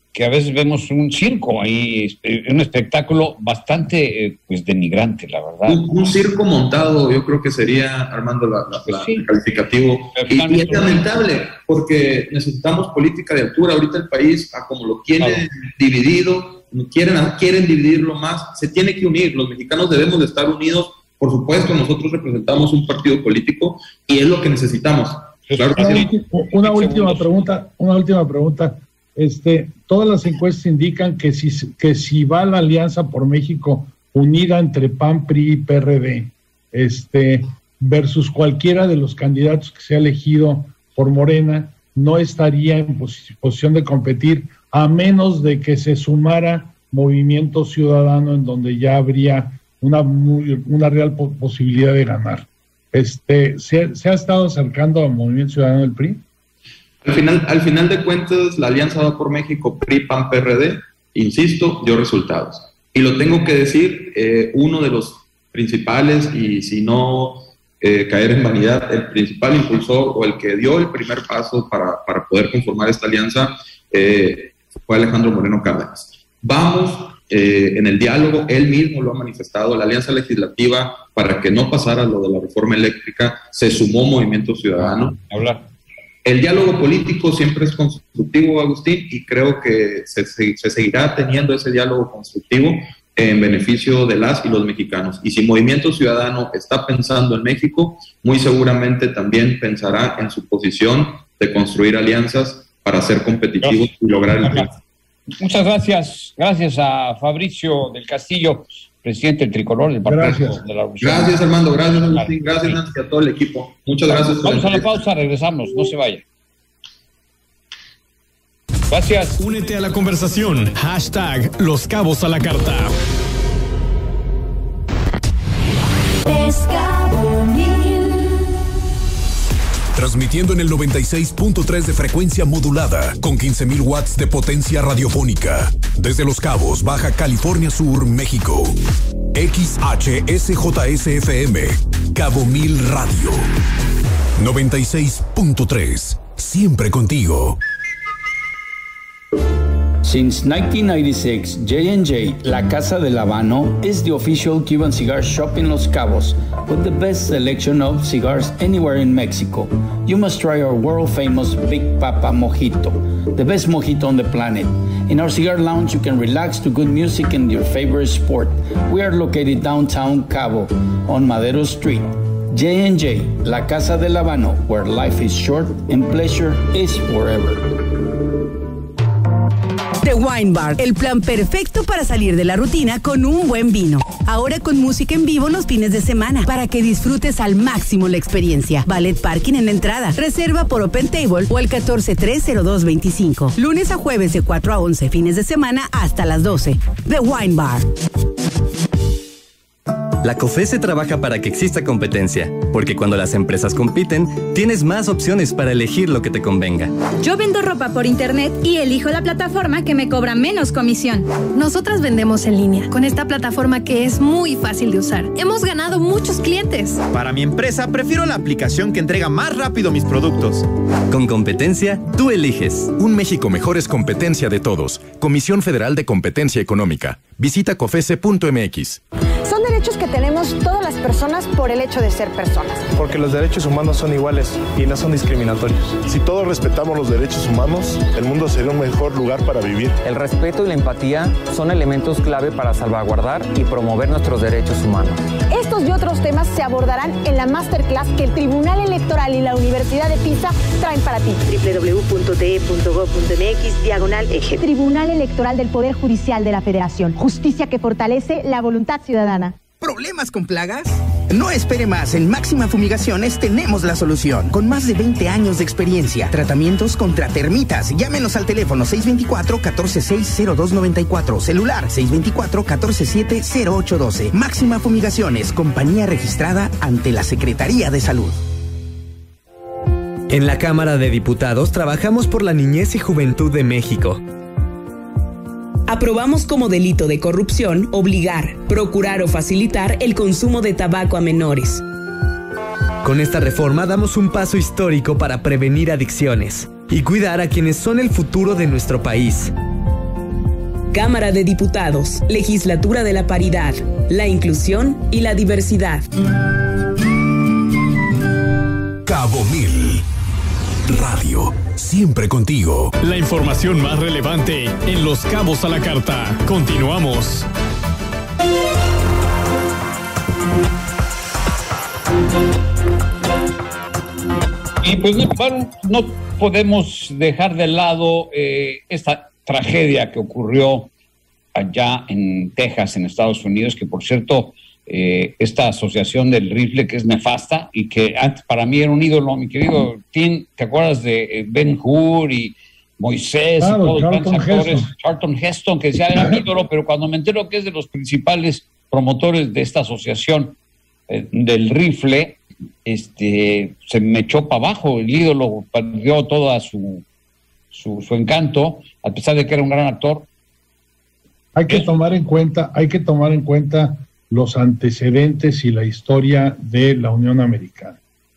que a veces vemos un circo ahí, un espectáculo bastante eh, pues denigrante, la verdad. Un, un circo montado, yo creo que sería, Armando, la, la, la sí. el calificativo. Y, y es lamentable, porque necesitamos política de altura. Ahorita el país, a como lo tiene claro. dividido, quieren, quieren dividirlo más, se tiene que unir. Los mexicanos debemos de estar unidos. Por supuesto, nosotros representamos un partido político y es lo que necesitamos. Claro que una, sí. última, una última pregunta, una última pregunta. Este, todas las encuestas indican que si, que si va la Alianza por México unida entre P A N, P R I y P R D, este, versus cualquiera de los candidatos que sea elegido por Morena, no estaría en pos- posición de competir, a menos de que se sumara Movimiento Ciudadano, en donde ya habría una, muy, una real po- posibilidad de ganar. Este, ¿se, ¿Se ha estado acercando al Movimiento Ciudadano del P R I? Al final, al final de cuentas, la Alianza Va por México, P R I, P A N, P R D, insisto, dio resultados. Y lo tengo que decir, eh, uno de los principales, y si no eh, caer en vanidad, el principal impulsor o el que dio el primer paso para, para poder conformar esta alianza eh, fue Alejandro Moreno Cárdenas. Vamos eh, en el diálogo, él mismo lo ha manifestado, la alianza legislativa, para que no pasara lo de la reforma eléctrica, se sumó Movimiento Ciudadano. Hablar. El diálogo político siempre es constructivo, Agustín, y creo que se, se, se seguirá teniendo ese diálogo constructivo en beneficio de las y los mexicanos. Y si Movimiento Ciudadano está pensando en México, muy seguramente también pensará en su posición de construir alianzas para ser competitivos gracias. Y lograr el triunfo. Muchas gracias. Gracias a Fabricio del Castillo, presidente del Tricolor del Partido gracias. de la Revolución. Gracias, Armando. Gracias, Agustín. Gracias, Nancy, a todo el equipo. Muchas gracias. Vamos a la pausa, regresamos. No se vaya. Gracias. Únete a la conversación. Hashtag Los Cabos a la Carta. Transmitiendo en el noventa y seis punto tres de frecuencia modulada, con quince mil watts de potencia radiofónica. Desde Los Cabos, Baja California Sur, México. X H S J S F M, Cabo Mil Radio. noventa y seis punto tres, siempre contigo. Since nineteen ninety-six, J and J, La Casa del Habano, is the official Cuban cigar shop in Los Cabos with the best selection of cigars anywhere in Mexico. You must try our world-famous Big Papa Mojito, the best mojito on the planet. In our cigar lounge, you can relax to good music and your favorite sport. We are located downtown Cabo on Madero Street. J and J, La Casa del Habano, where life is short and pleasure is forever. The Wine Bar, el plan perfecto para salir de la rutina con un buen vino. Ahora con música en vivo los fines de semana, para que disfrutes al máximo la experiencia. Valet parking en la entrada. Reserva por Open Table o al catorce tres cero dos veinticinco. Lunes a jueves de cuatro a once, fines de semana hasta las doce. The Wine Bar. La COFESE trabaja para que exista competencia, porque cuando las empresas compiten, tienes más opciones para elegir lo que te convenga. Yo vendo ropa por internet y elijo la plataforma que me cobra menos comisión. Nosotras vendemos en línea, con esta plataforma que es muy fácil de usar. Hemos ganado muchos clientes. Para mi empresa, prefiero la aplicación que entrega más rápido mis productos. Con competencia, tú eliges. Un México mejor es competencia de todos. Comisión Federal de Competencia Económica. Visita cofese punto m x. Son derechos que tenemos todas las personas por el hecho de ser personas. Porque los derechos humanos son iguales y no son discriminatorios. Si todos respetamos los derechos humanos, el mundo sería un mejor lugar para vivir. El respeto y la empatía son elementos clave para salvaguardar y promover nuestros derechos humanos. Estos y otros temas se abordarán en la masterclass que el Tribunal Electoral y la Universidad de Pisa traen para ti. doble u doble u doble u punto t e punto gov punto m x diagonal eje. Tribunal Electoral del Poder Judicial de la Federación. Justicia que fortalece la voluntad ciudadana. ¿Problemas con plagas? No espere más, en Máxima Fumigaciones tenemos la solución. Con más de veinte años de experiencia, tratamientos contra termitas. Llámenos al teléfono seis dos cuatro, uno cuatro seis, cero dos nueve cuatro, celular seis dos cuatro, uno cuatro siete, cero ocho uno dos. Máxima Fumigaciones, compañía registrada ante la Secretaría de Salud. En la Cámara de Diputados trabajamos por la niñez y juventud de México. Aprobamos como delito de corrupción obligar, procurar o facilitar el consumo de tabaco a menores. Con esta reforma damos un paso histórico para prevenir adicciones y cuidar a quienes son el futuro de nuestro país. Cámara de Diputados, Legislatura de la Paridad, la Inclusión y la Diversidad. Cabo Mil Radio, siempre contigo. La información más relevante en Los Cabos a la Carta. Continuamos. Y pues bueno, no podemos dejar de lado eh, esta tragedia que ocurrió allá en Texas, en Estados Unidos, que por cierto, eh, esta asociación del rifle que es nefasta y que antes para mí era un ídolo, mi querido Tim, ¿te acuerdas de Ben Hur y Moisés claro, y todos los Charlton grandes actores? Heston. Charlton Heston, que ya era mi ídolo, pero cuando me entero que es de los principales promotores de esta asociación eh, del rifle, este se me echó para abajo, el ídolo perdió toda su, su su encanto, a pesar de que era un gran actor. Hay que tomar en cuenta, hay que tomar en cuenta los antecedentes y la historia de la Unión Americana.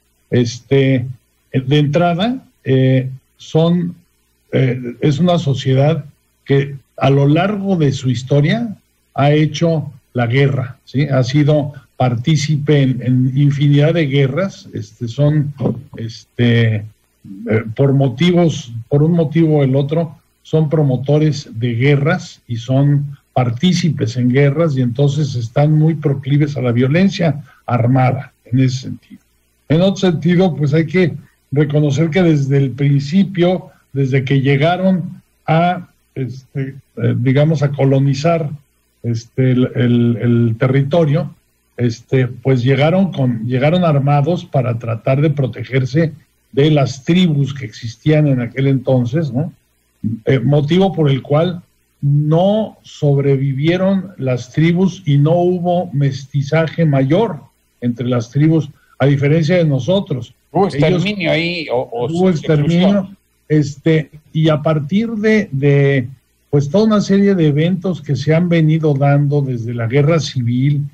Este, de entrada, eh, son eh, es una sociedad que a lo largo de su historia ha hecho la guerra, ¿sí? Ha sido partícipe en, en infinidad de guerras, este, son, este, eh, por motivos, por un motivo o el otro, son promotores de guerras y son partícipes en guerras y entonces están muy proclives a la violencia armada en ese sentido. En otro sentido, pues hay que reconocer que desde el principio, desde que llegaron a, este, eh, digamos, a colonizar este, el, el, el territorio, este, pues llegaron con, llegaron armados para tratar de protegerse de las tribus que existían en aquel entonces, ¿no? Eh, motivo por el cual no sobrevivieron las tribus y no hubo mestizaje mayor entre las tribus, a diferencia de nosotros. Hubo exterminio ahí. O, o hubo exterminio, este, y a partir de, de pues toda una serie de eventos que se han venido dando desde la guerra civil,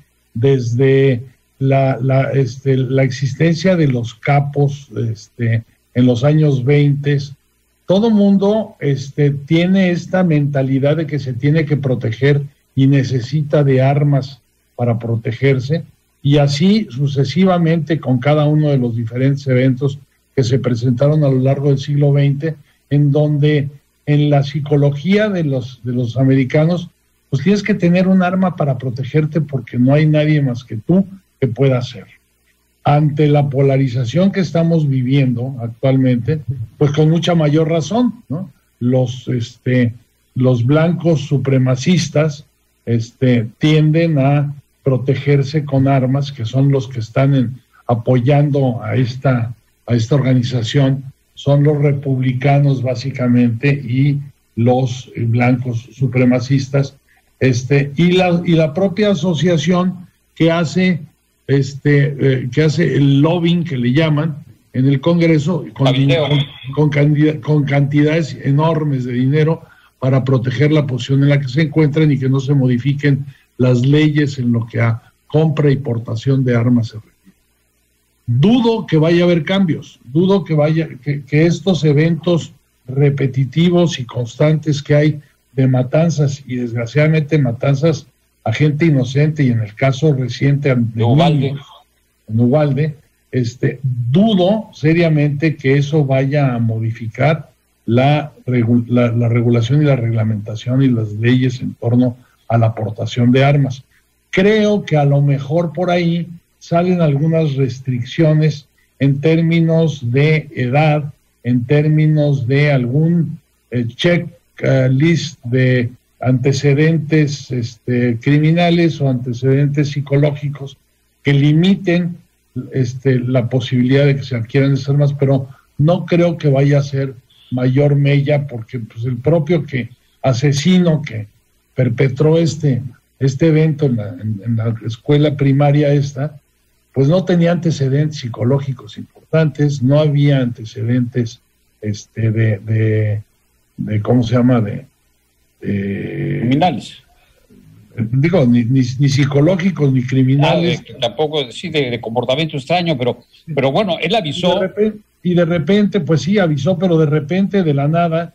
desde la, la, este, la existencia de los capos este, en los años veinte, todo mundo este, tiene esta mentalidad de que se tiene que proteger y necesita de armas para protegerse, y así sucesivamente con cada uno de los diferentes eventos que se presentaron a lo largo del siglo veinte, en donde en la psicología de los, de los americanos, pues tienes que tener un arma para protegerte porque no hay nadie más que tú que pueda hacerlo. Ante la polarización que estamos viviendo actualmente, pues con mucha mayor razón, ¿no? Los, este, los blancos supremacistas este, tienden a protegerse con armas, que son los que están en, apoyando a esta, a esta organización, son los republicanos básicamente y los blancos supremacistas, este, y, la, y la propia asociación que hace... Este, eh, que hace el lobbying que le llaman en el Congreso con, con, con, cantidad, con cantidades enormes de dinero para proteger la posición en la que se encuentran y que no se modifiquen las leyes en lo que a compra y portación de armas se refiere. Dudo que vaya a haber cambios, dudo que vaya que, que estos eventos repetitivos y constantes que hay de matanzas, y desgraciadamente matanzas a gente inocente, y en el caso reciente de Uvalde, en Uvalde, este, dudo seriamente que eso vaya a modificar la, la, la regulación y la reglamentación y las leyes en torno a la aportación de armas. Creo que a lo mejor por ahí salen algunas restricciones en términos de edad, en términos de algún eh, check uh, list de antecedentes este, criminales o antecedentes psicológicos que limiten este, la posibilidad de que se adquieran esas armas, pero no creo que vaya a ser mayor mella, porque pues, el propio que asesino que perpetró este, este evento en la, en, en la escuela primaria esta, pues no tenía antecedentes psicológicos importantes, no había antecedentes este, de, de, de ¿cómo se llama?, de Eh, criminales. Digo, ni, ni, ni psicológicos ni criminales. Ah, de, tampoco, sí, de, de comportamiento extraño, pero, pero bueno, él avisó. Y de, repente, y de repente, pues sí, avisó, pero de repente, de la nada,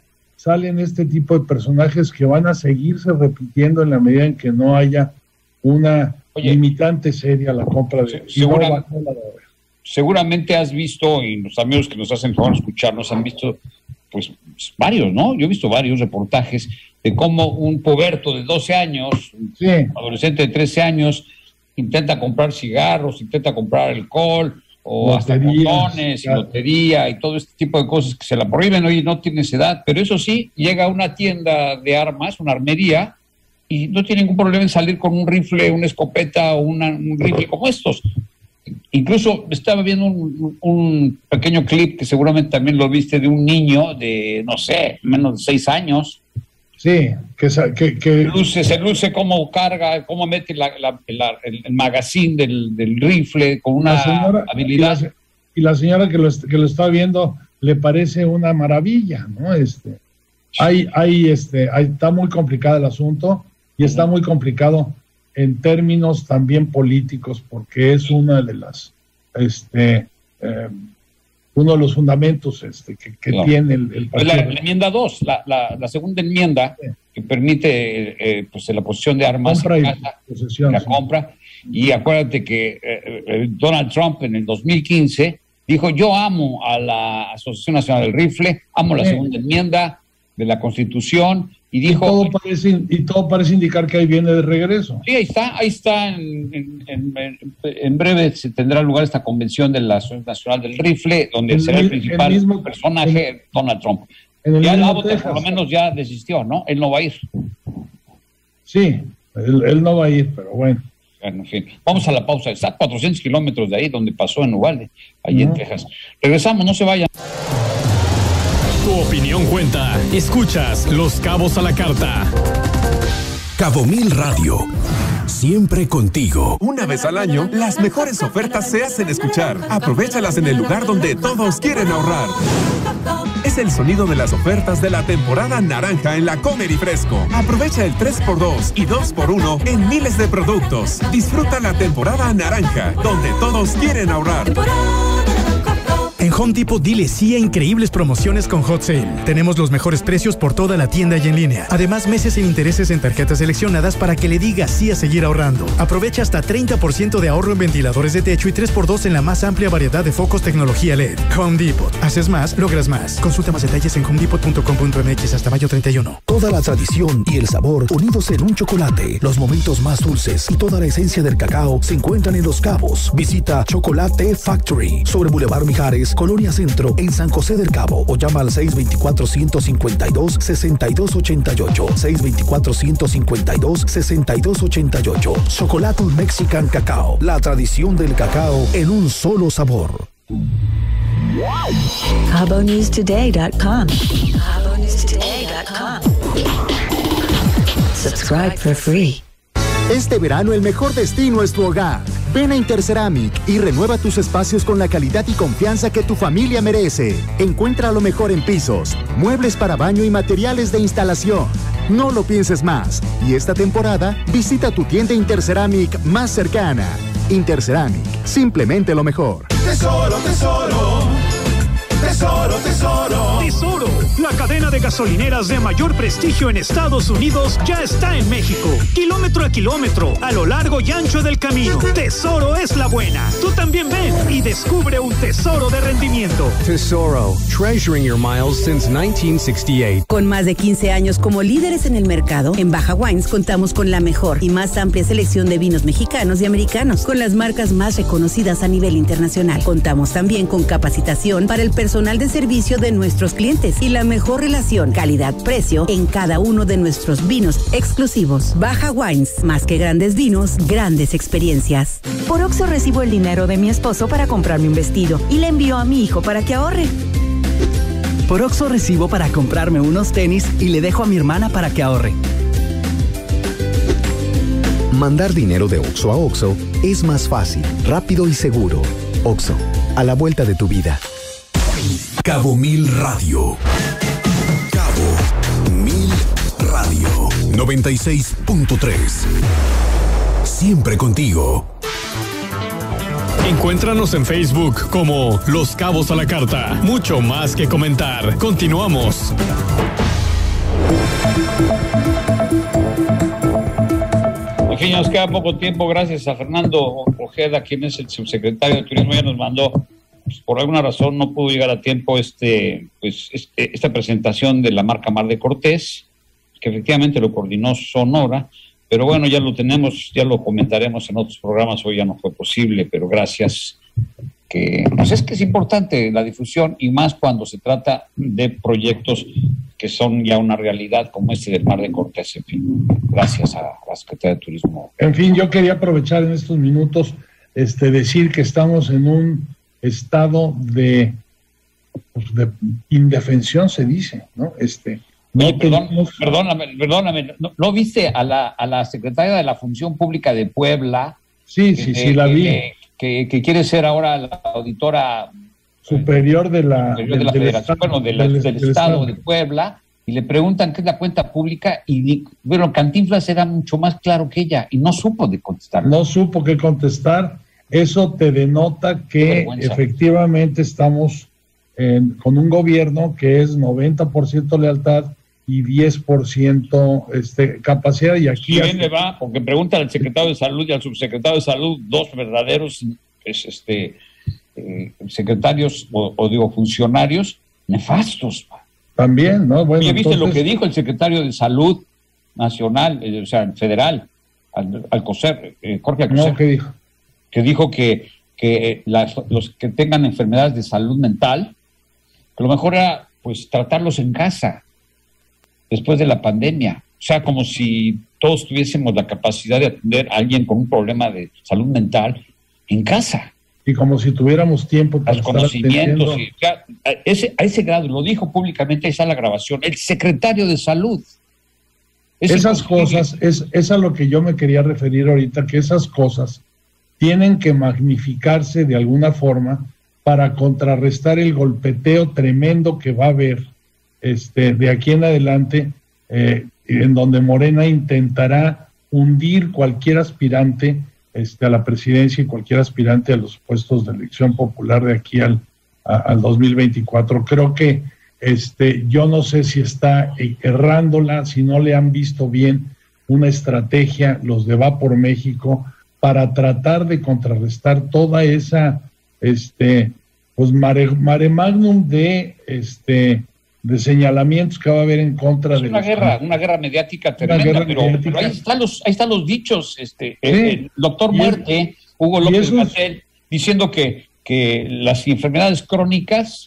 salen este tipo de personajes que van a seguirse repitiendo en la medida en que no haya una Oye, limitante seria a la compra de... Segura, no la seguramente has visto, y los amigos que nos hacen favor escucharnos han visto, pues, varios, ¿no? Yo he visto varios reportajes de cómo un puberto de doce años, sí. un adolescente de trece años, intenta comprar cigarros, intenta comprar alcohol, o hasta condones y lotería y todo este tipo de cosas que se la prohíben. Oye, no tienes edad, pero eso sí, llega a una tienda de armas, una armería, y no tiene ningún problema en salir con un rifle, una escopeta o una, un rifle como estos. Incluso estaba viendo un, un pequeño clip que seguramente también lo viste, de un niño de, no sé, menos de seis años. Sí, que, que, que... Luce, se luce cómo carga, cómo mete la, la, la, el, el magazine del, del rifle con una señora, habilidad. Y la, y la señora que lo, que lo está viendo le parece una maravilla, ¿no? Este, hay, hay, este, hay, está muy complicado el asunto y está muy complicado en términos también políticos, porque es una de las, este, eh, uno de los fundamentos este, que, que no. tiene el, el partido. La, la enmienda dos, la, la, la segunda enmienda sí. que permite eh, pues, la posesión de armas, compra en y casa, posesión, la sí. compra, y acuérdate que eh, eh, Donald Trump en el dos mil quince dijo: yo amo a la Asociación Nacional del Rifle, amo la sí. segunda enmienda de la Constitución, y dijo... Y todo, parece, y todo parece indicar que ahí viene de regreso. Sí, ahí está, ahí está, en, en, en, en breve se tendrá lugar esta convención de la Asociación Nacional del Rifle, donde el, será el principal el mismo, personaje en, Donald Trump. En el ya el Texas, por lo menos ya desistió, ¿no? Él no va a ir. Sí, él, él no va a ir, pero bueno. Bueno, en fin, vamos a la pausa. Está a cuatrocientos kilómetros de ahí, donde pasó en Uvalde, allí uh-huh. en Texas. Regresamos, no se vayan. Tu opinión cuenta. Escuchas Los Cabos a la Carta. Cabo Mil Radio. Siempre contigo. Una vez al año, las mejores ofertas se hacen escuchar. Aprovéchalas en el lugar donde todos quieren ahorrar. Es el sonido de las ofertas de la temporada naranja en la Comer y Fresco. Aprovecha el tres por dos y dos por uno en miles de productos. Disfruta la temporada naranja, donde todos quieren ahorrar. En Home Depot dile sí a increíbles promociones con Hot Sale. Tenemos los mejores precios por toda la tienda y en línea. Además, meses sin intereses en tarjetas seleccionadas para que le digas sí a seguir ahorrando. Aprovecha hasta treinta por ciento de ahorro en ventiladores de techo y tres por dos en la más amplia variedad de focos tecnología L E D. Home Depot. Haces más, logras más. Consulta más detalles en home depot punto com punto m x hasta mayo treinta y uno. Toda la tradición y el sabor unidos en un chocolate. Los momentos más dulces y toda la esencia del cacao se encuentran en Los Cabos. Visita Chocolate Factory sobre Boulevard Mijares, Colonia Centro, en San José del Cabo, o llama al seis dos cuatro, uno cinco dos, seis dos ocho ocho, seis dos cuatro, uno cinco dos, seis dos ocho ocho. Chocolate Mexican Cacao, la tradición del cacao en un solo sabor. Cabo News Today dot com. Cabo News Today dot com. Subscribe for free. Este verano el mejor destino es tu hogar. Ven a Interceramic y renueva tus espacios con la calidad y confianza que tu familia merece. Encuentra lo mejor en pisos, muebles para baño y materiales de instalación. No lo pienses más. Y esta temporada, visita tu tienda Interceramic más cercana. Interceramic, simplemente lo mejor. Tesoro, tesoro. Tesoro, tesoro. Tesoro, la cadena de gasolineras de mayor prestigio en Estados Unidos, ya está en México. Kilómetro a kilómetro, a lo largo y ancho del camino. Tesoro es la buena. Tú también ven y descubre un tesoro de rendimiento. Tesoro, treasuring your miles since nineteen sixty-eight. Con más de quince años como líderes en el mercado, en Baja Wines contamos con la mejor y más amplia selección de vinos mexicanos y americanos, con las marcas más reconocidas a nivel internacional. Contamos también con capacitación para el personal de servicio de nuestros clientes y la mejor relación calidad-precio en cada uno de nuestros vinos exclusivos. Baja Wines, más que grandes vinos, grandes experiencias. Por Oxxo recibo el dinero de mi esposo para comprarme un vestido y le envío a mi hijo para que ahorre. Por Oxxo recibo para comprarme unos tenis y le dejo a mi hermana para que ahorre. Mandar dinero de Oxxo a Oxxo es más fácil, rápido y seguro. Oxxo, a la vuelta de tu vida. Cabo Mil Radio. Cabo Mil Radio. noventa y seis punto tres. Siempre contigo. Encuéntranos en Facebook como Los Cabos a la Carta. Mucho más que comentar. Continuamos. En fin, nos queda poco tiempo. Gracias a Fernando Ojeda, quien es el subsecretario de Turismo. Ya nos mandó, pues, por alguna razón no pudo llegar a tiempo este, pues, este, esta presentación de la marca Mar de Cortés, que efectivamente lo coordinó Sonora, pero bueno, ya lo tenemos, ya lo comentaremos en otros programas. Hoy ya no fue posible, pero gracias. Que, pues es que es importante la difusión, y más cuando se trata de proyectos que son ya una realidad, como este del Mar de Cortés. En fin, gracias a la Secretaría de Turismo. En fin, yo quería aprovechar en estos minutos, este, decir que estamos en un estado de, pues, de indefensión, se dice, ¿no? Este, Oye, no perdón, tenemos... perdóname, perdóname, ¿no, ¿no viste a la, a la secretaria de la Función Pública de Puebla? Sí, sí, que, sí, la que, vi. Que, que quiere ser ahora la auditora superior de la, superior de la del, Federación, del, bueno, de la, del, del, del Estado, Estado de Puebla, y le preguntan qué es la cuenta pública, y bueno, Cantinflas era mucho más claro que ella, y no supo de contestar. No supo qué contestar. Eso te denota que efectivamente estamos en, con un gobierno que es noventa por ciento lealtad y diez por ciento este, capacidad. Y aquí ¿Quién le va? Porque pregunta al secretario de Salud y al subsecretario de Salud, dos verdaderos pues, este, eh, secretarios o, o digo funcionarios nefastos. También, ¿no? Bueno, ¿ya viste entonces... lo que dijo el secretario de Salud Nacional, eh, o sea, federal, al, al COSER, eh, Jorge Alcocer? No, ¿qué dijo? Que dijo que, que las, los que tengan enfermedades de salud mental, que lo mejor era pues tratarlos en casa después de la pandemia. O sea, como si todos tuviésemos la capacidad de atender a alguien con un problema de salud mental en casa. Y como si tuviéramos tiempo para los conocimientos. Y, ya, a, ese, a ese grado, lo dijo públicamente, ahí está la grabación, el secretario de Salud. Es esas cosas, es, es a lo que yo me quería referir ahorita, que esas cosas tienen que magnificarse de alguna forma para contrarrestar el golpeteo tremendo que va a haber este, de aquí en adelante, eh, en donde Morena intentará hundir cualquier aspirante este, a la presidencia y cualquier aspirante a los puestos de elección popular de aquí al, a, al dos mil veinticuatro. Creo que este, yo no sé si está errándola, si no le han visto bien una estrategia, los de Va por México, para tratar de contrarrestar toda esa este, pues mare, mare magnum de este de señalamientos que va a haber en contra es de una los... guerra, una guerra mediática tremenda, guerra pero, mediática. pero ahí están los, ahí están los dichos, este, sí. el, el doctor Muerte, es, Hugo López Gatell, diciendo que, que las enfermedades crónicas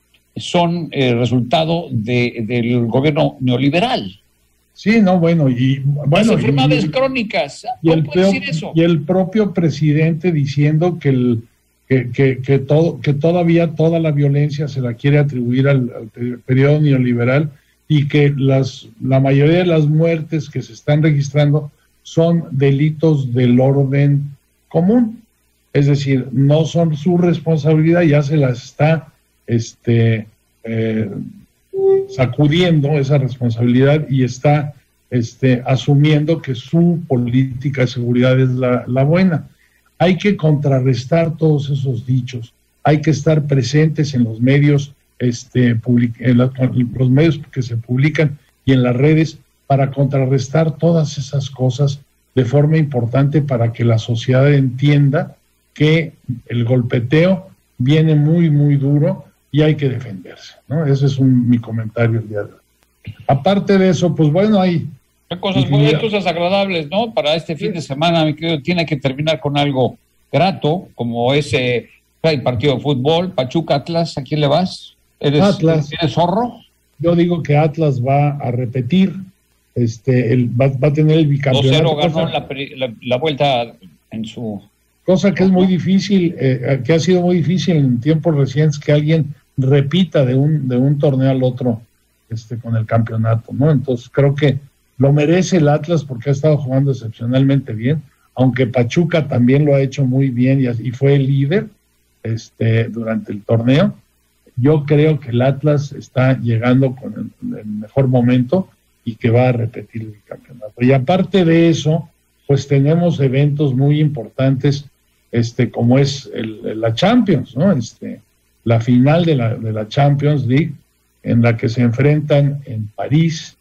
son el resultado de, del gobierno neoliberal. Sí, no, bueno, y bueno. Las enfermedades y, crónicas, y el, puede decir eso? Y el propio presidente diciendo que el Que, que, que, todo, que todavía toda la violencia se la quiere atribuir al, al periodo neoliberal y que las, la mayoría de las muertes que se están registrando son delitos del orden común, es decir, no son su responsabilidad, ya se las está este, eh, sacudiendo esa responsabilidad y está este, asumiendo que su política de seguridad es la, la buena. Hay que contrarrestar todos esos dichos, hay que estar presentes en los medios, este, public- en la, los medios que se publican y en las redes para contrarrestar todas esas cosas de forma importante para que la sociedad entienda que el golpeteo viene muy, muy duro y hay que defenderse, ¿no? Ese es un, mi comentario el día de hoy. Aparte de eso, pues bueno, hay... Cosas buenas, cosas agradables, ¿no? Para este fin de semana, mi querido, tiene que terminar con algo grato, como ese el partido de fútbol, Pachuca Atlas. ¿A quién le vas? ¿Eres, Atlas. ¿Eres zorro? Yo digo que Atlas va a repetir, este, el, va, va a tener el bicampeonato. dos cero ganó la, la, la vuelta en su... Cosa que es muy difícil, eh, que ha sido muy difícil en tiempos recientes que alguien repita de un, de un torneo al otro este, con el campeonato, ¿no? Entonces creo que lo merece el Atlas porque ha estado jugando excepcionalmente bien, aunque Pachuca también lo ha hecho muy bien y, y fue el líder este, durante el torneo. Yo creo que el Atlas está llegando con el, el mejor momento y que va a repetir el campeonato. Y aparte de eso, pues tenemos eventos muy importantes, este, como es el, la Champions, ¿no? Este, la final de la, de la Champions League, en la que se enfrentan en París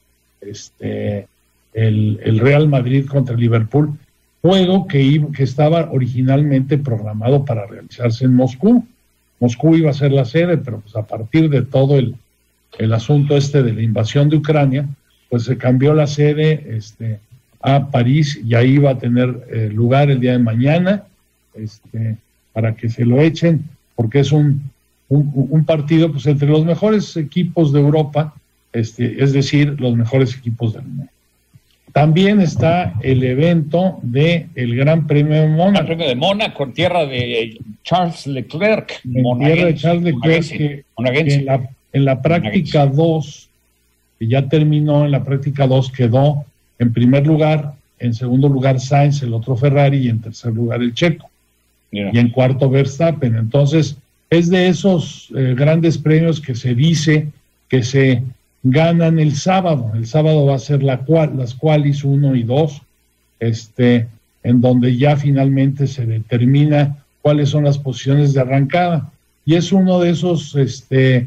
este, el, el Real Madrid contra el Liverpool, juego que, iba, que estaba originalmente programado para realizarse en Moscú. Moscú iba a ser la sede, pero pues a partir de todo el, el asunto este de la invasión de Ucrania, pues se cambió la sede este, a París y ahí va a tener eh, lugar el día de mañana, este, para que se lo echen, porque es un, un, un partido pues entre los mejores equipos de Europa, este, es decir, los mejores equipos del mundo. También está el evento del Gran Premio de Mónaco. El Premio de Mónaco, tierra de Charles Leclerc. En tierra de Charles Leclerc, que, que en, la, en la práctica dos, que ya terminó, en la práctica dos quedó en primer lugar, en segundo lugar Sainz, el otro Ferrari, y en tercer lugar el Checo. Yeah. Y en cuarto Verstappen. Entonces, es de esos eh, grandes premios que se dice que se ganan el sábado. El sábado va a ser la cual, las qualis uno y dos, este, en donde ya finalmente se determina cuáles son las posiciones de arrancada. Y es uno de esos este,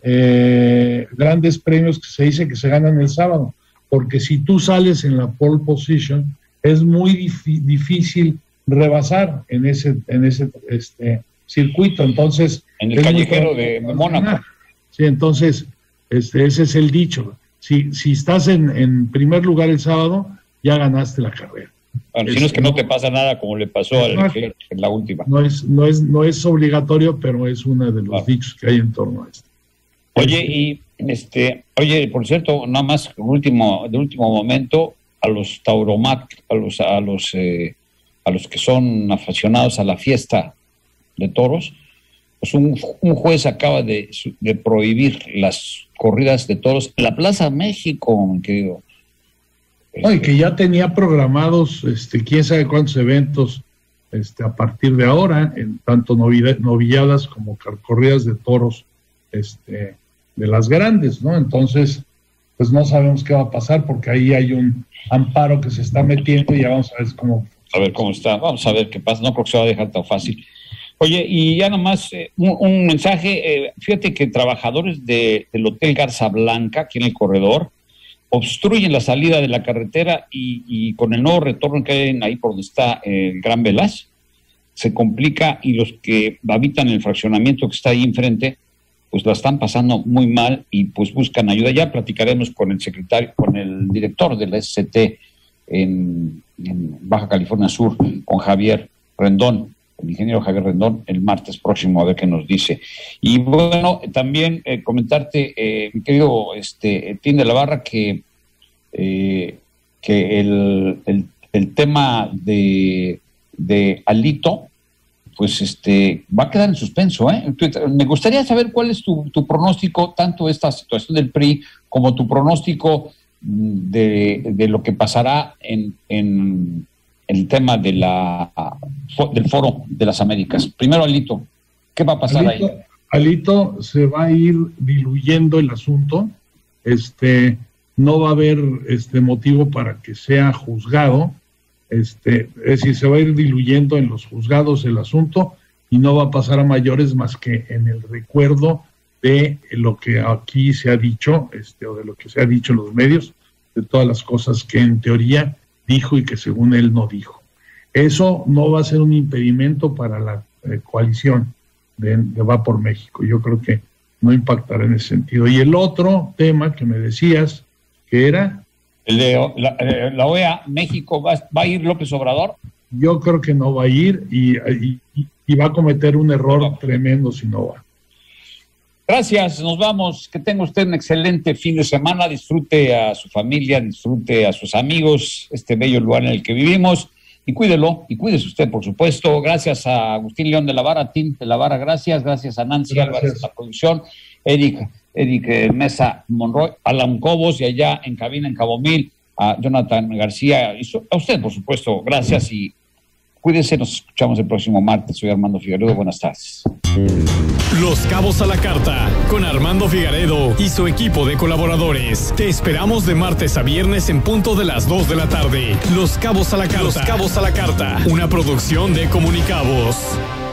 eh, grandes premios que se dice que se ganan el sábado, porque si tú sales en la pole position, es muy dif- difícil rebasar en ese, en ese este, circuito. Entonces, en el callejero de Mónaco. Sí, entonces, Este, ese es el dicho. Si, si estás en, en primer lugar el sábado, ya ganaste la carrera. Bueno, si no es que no te pasa nada como le pasó al Leclerc en la última. No es, no es, no es obligatorio, pero es uno de los claro. dichos que hay en torno a esto. Oye, y este, oye, por cierto, nada más último, de último momento, a los tauromac, a los, a los, eh, a los que son aficionados a la fiesta de toros, pues un, un juez acaba de, de prohibir las corridas de toros en la Plaza México, mi querido. No, y que ya tenía programados este, quién sabe cuántos eventos este, a partir de ahora, en tanto novida, novilladas como corridas de toros este, de las grandes, ¿no? Entonces, pues no sabemos qué va a pasar, porque ahí hay un amparo que se está metiendo y ya vamos a ver cómo... A ver cómo está, vamos a ver qué pasa, no creo que se va a dejar tan fácil. Oye, y ya nomás eh, un, un mensaje, eh, fíjate que trabajadores de, del Hotel Garza Blanca, aquí en el corredor, obstruyen la salida de la carretera y, y con el nuevo retorno que hay ahí por donde está eh, el Gran Velaz, se complica y los que habitan el fraccionamiento que está ahí enfrente, pues la están pasando muy mal y pues buscan ayuda. Ya platicaremos con el secretario, con el director de la S C T en, en Baja California Sur, con Javier Rendón, el ingeniero Javier Rendón, el martes próximo, a ver qué nos dice. Y bueno, también eh, comentarte, eh, mi querido este, Tim de la Barra, que, eh, que el, el, el tema de, de Alito, pues este va a quedar en suspenso, ¿eh? Me gustaría saber cuál es tu, tu pronóstico, tanto esta situación del P R I como tu pronóstico de, de lo que pasará en... en el tema de la del Foro de las Américas. Primero, Alito, ¿qué va a pasar Alito, ahí? Alito, se va a ir diluyendo el asunto, este, no va a haber este motivo para que sea juzgado, este, es decir, se va a ir diluyendo en los juzgados el asunto y no va a pasar a mayores más que en el recuerdo de lo que aquí se ha dicho, este, o de lo que se ha dicho en los medios, de todas las cosas que en teoría dijo y que según él no dijo. Eso no va a ser un impedimento para la eh, coalición de, de Va por México. Yo creo que no impactará en ese sentido. Y el otro tema que me decías, que era... El de la, eh, la O E A, México, ¿va, ¿va a ir López Obrador? Yo creo que no va a ir y, y, y va a cometer un error no. tremendo si no va. Gracias, nos vamos. Que tenga usted un excelente fin de semana. Disfrute a su familia, disfrute a sus amigos, este bello lugar en el que vivimos. Y cuídelo, y cuídese usted, por supuesto. Gracias a Agustín León de la Vara, Tim de la Vara, gracias. Gracias a Nancy gracias. Álvarez de la producción, Eric, Eric Mesa Monroy, Alan Cobos, y allá en cabina en Cabo Mil, a Jonathan García, y a usted, por supuesto. Gracias y cuídense. Nos escuchamos el próximo martes. Soy Armando Figueredo. Buenas tardes. Los Cabos a la Carta, con Armando Figaredo y su equipo de colaboradores. Te esperamos de martes a viernes en punto de las dos de la tarde. Los Cabos a la Carta. Los Cabos a la Carta, una producción de Comunicabos.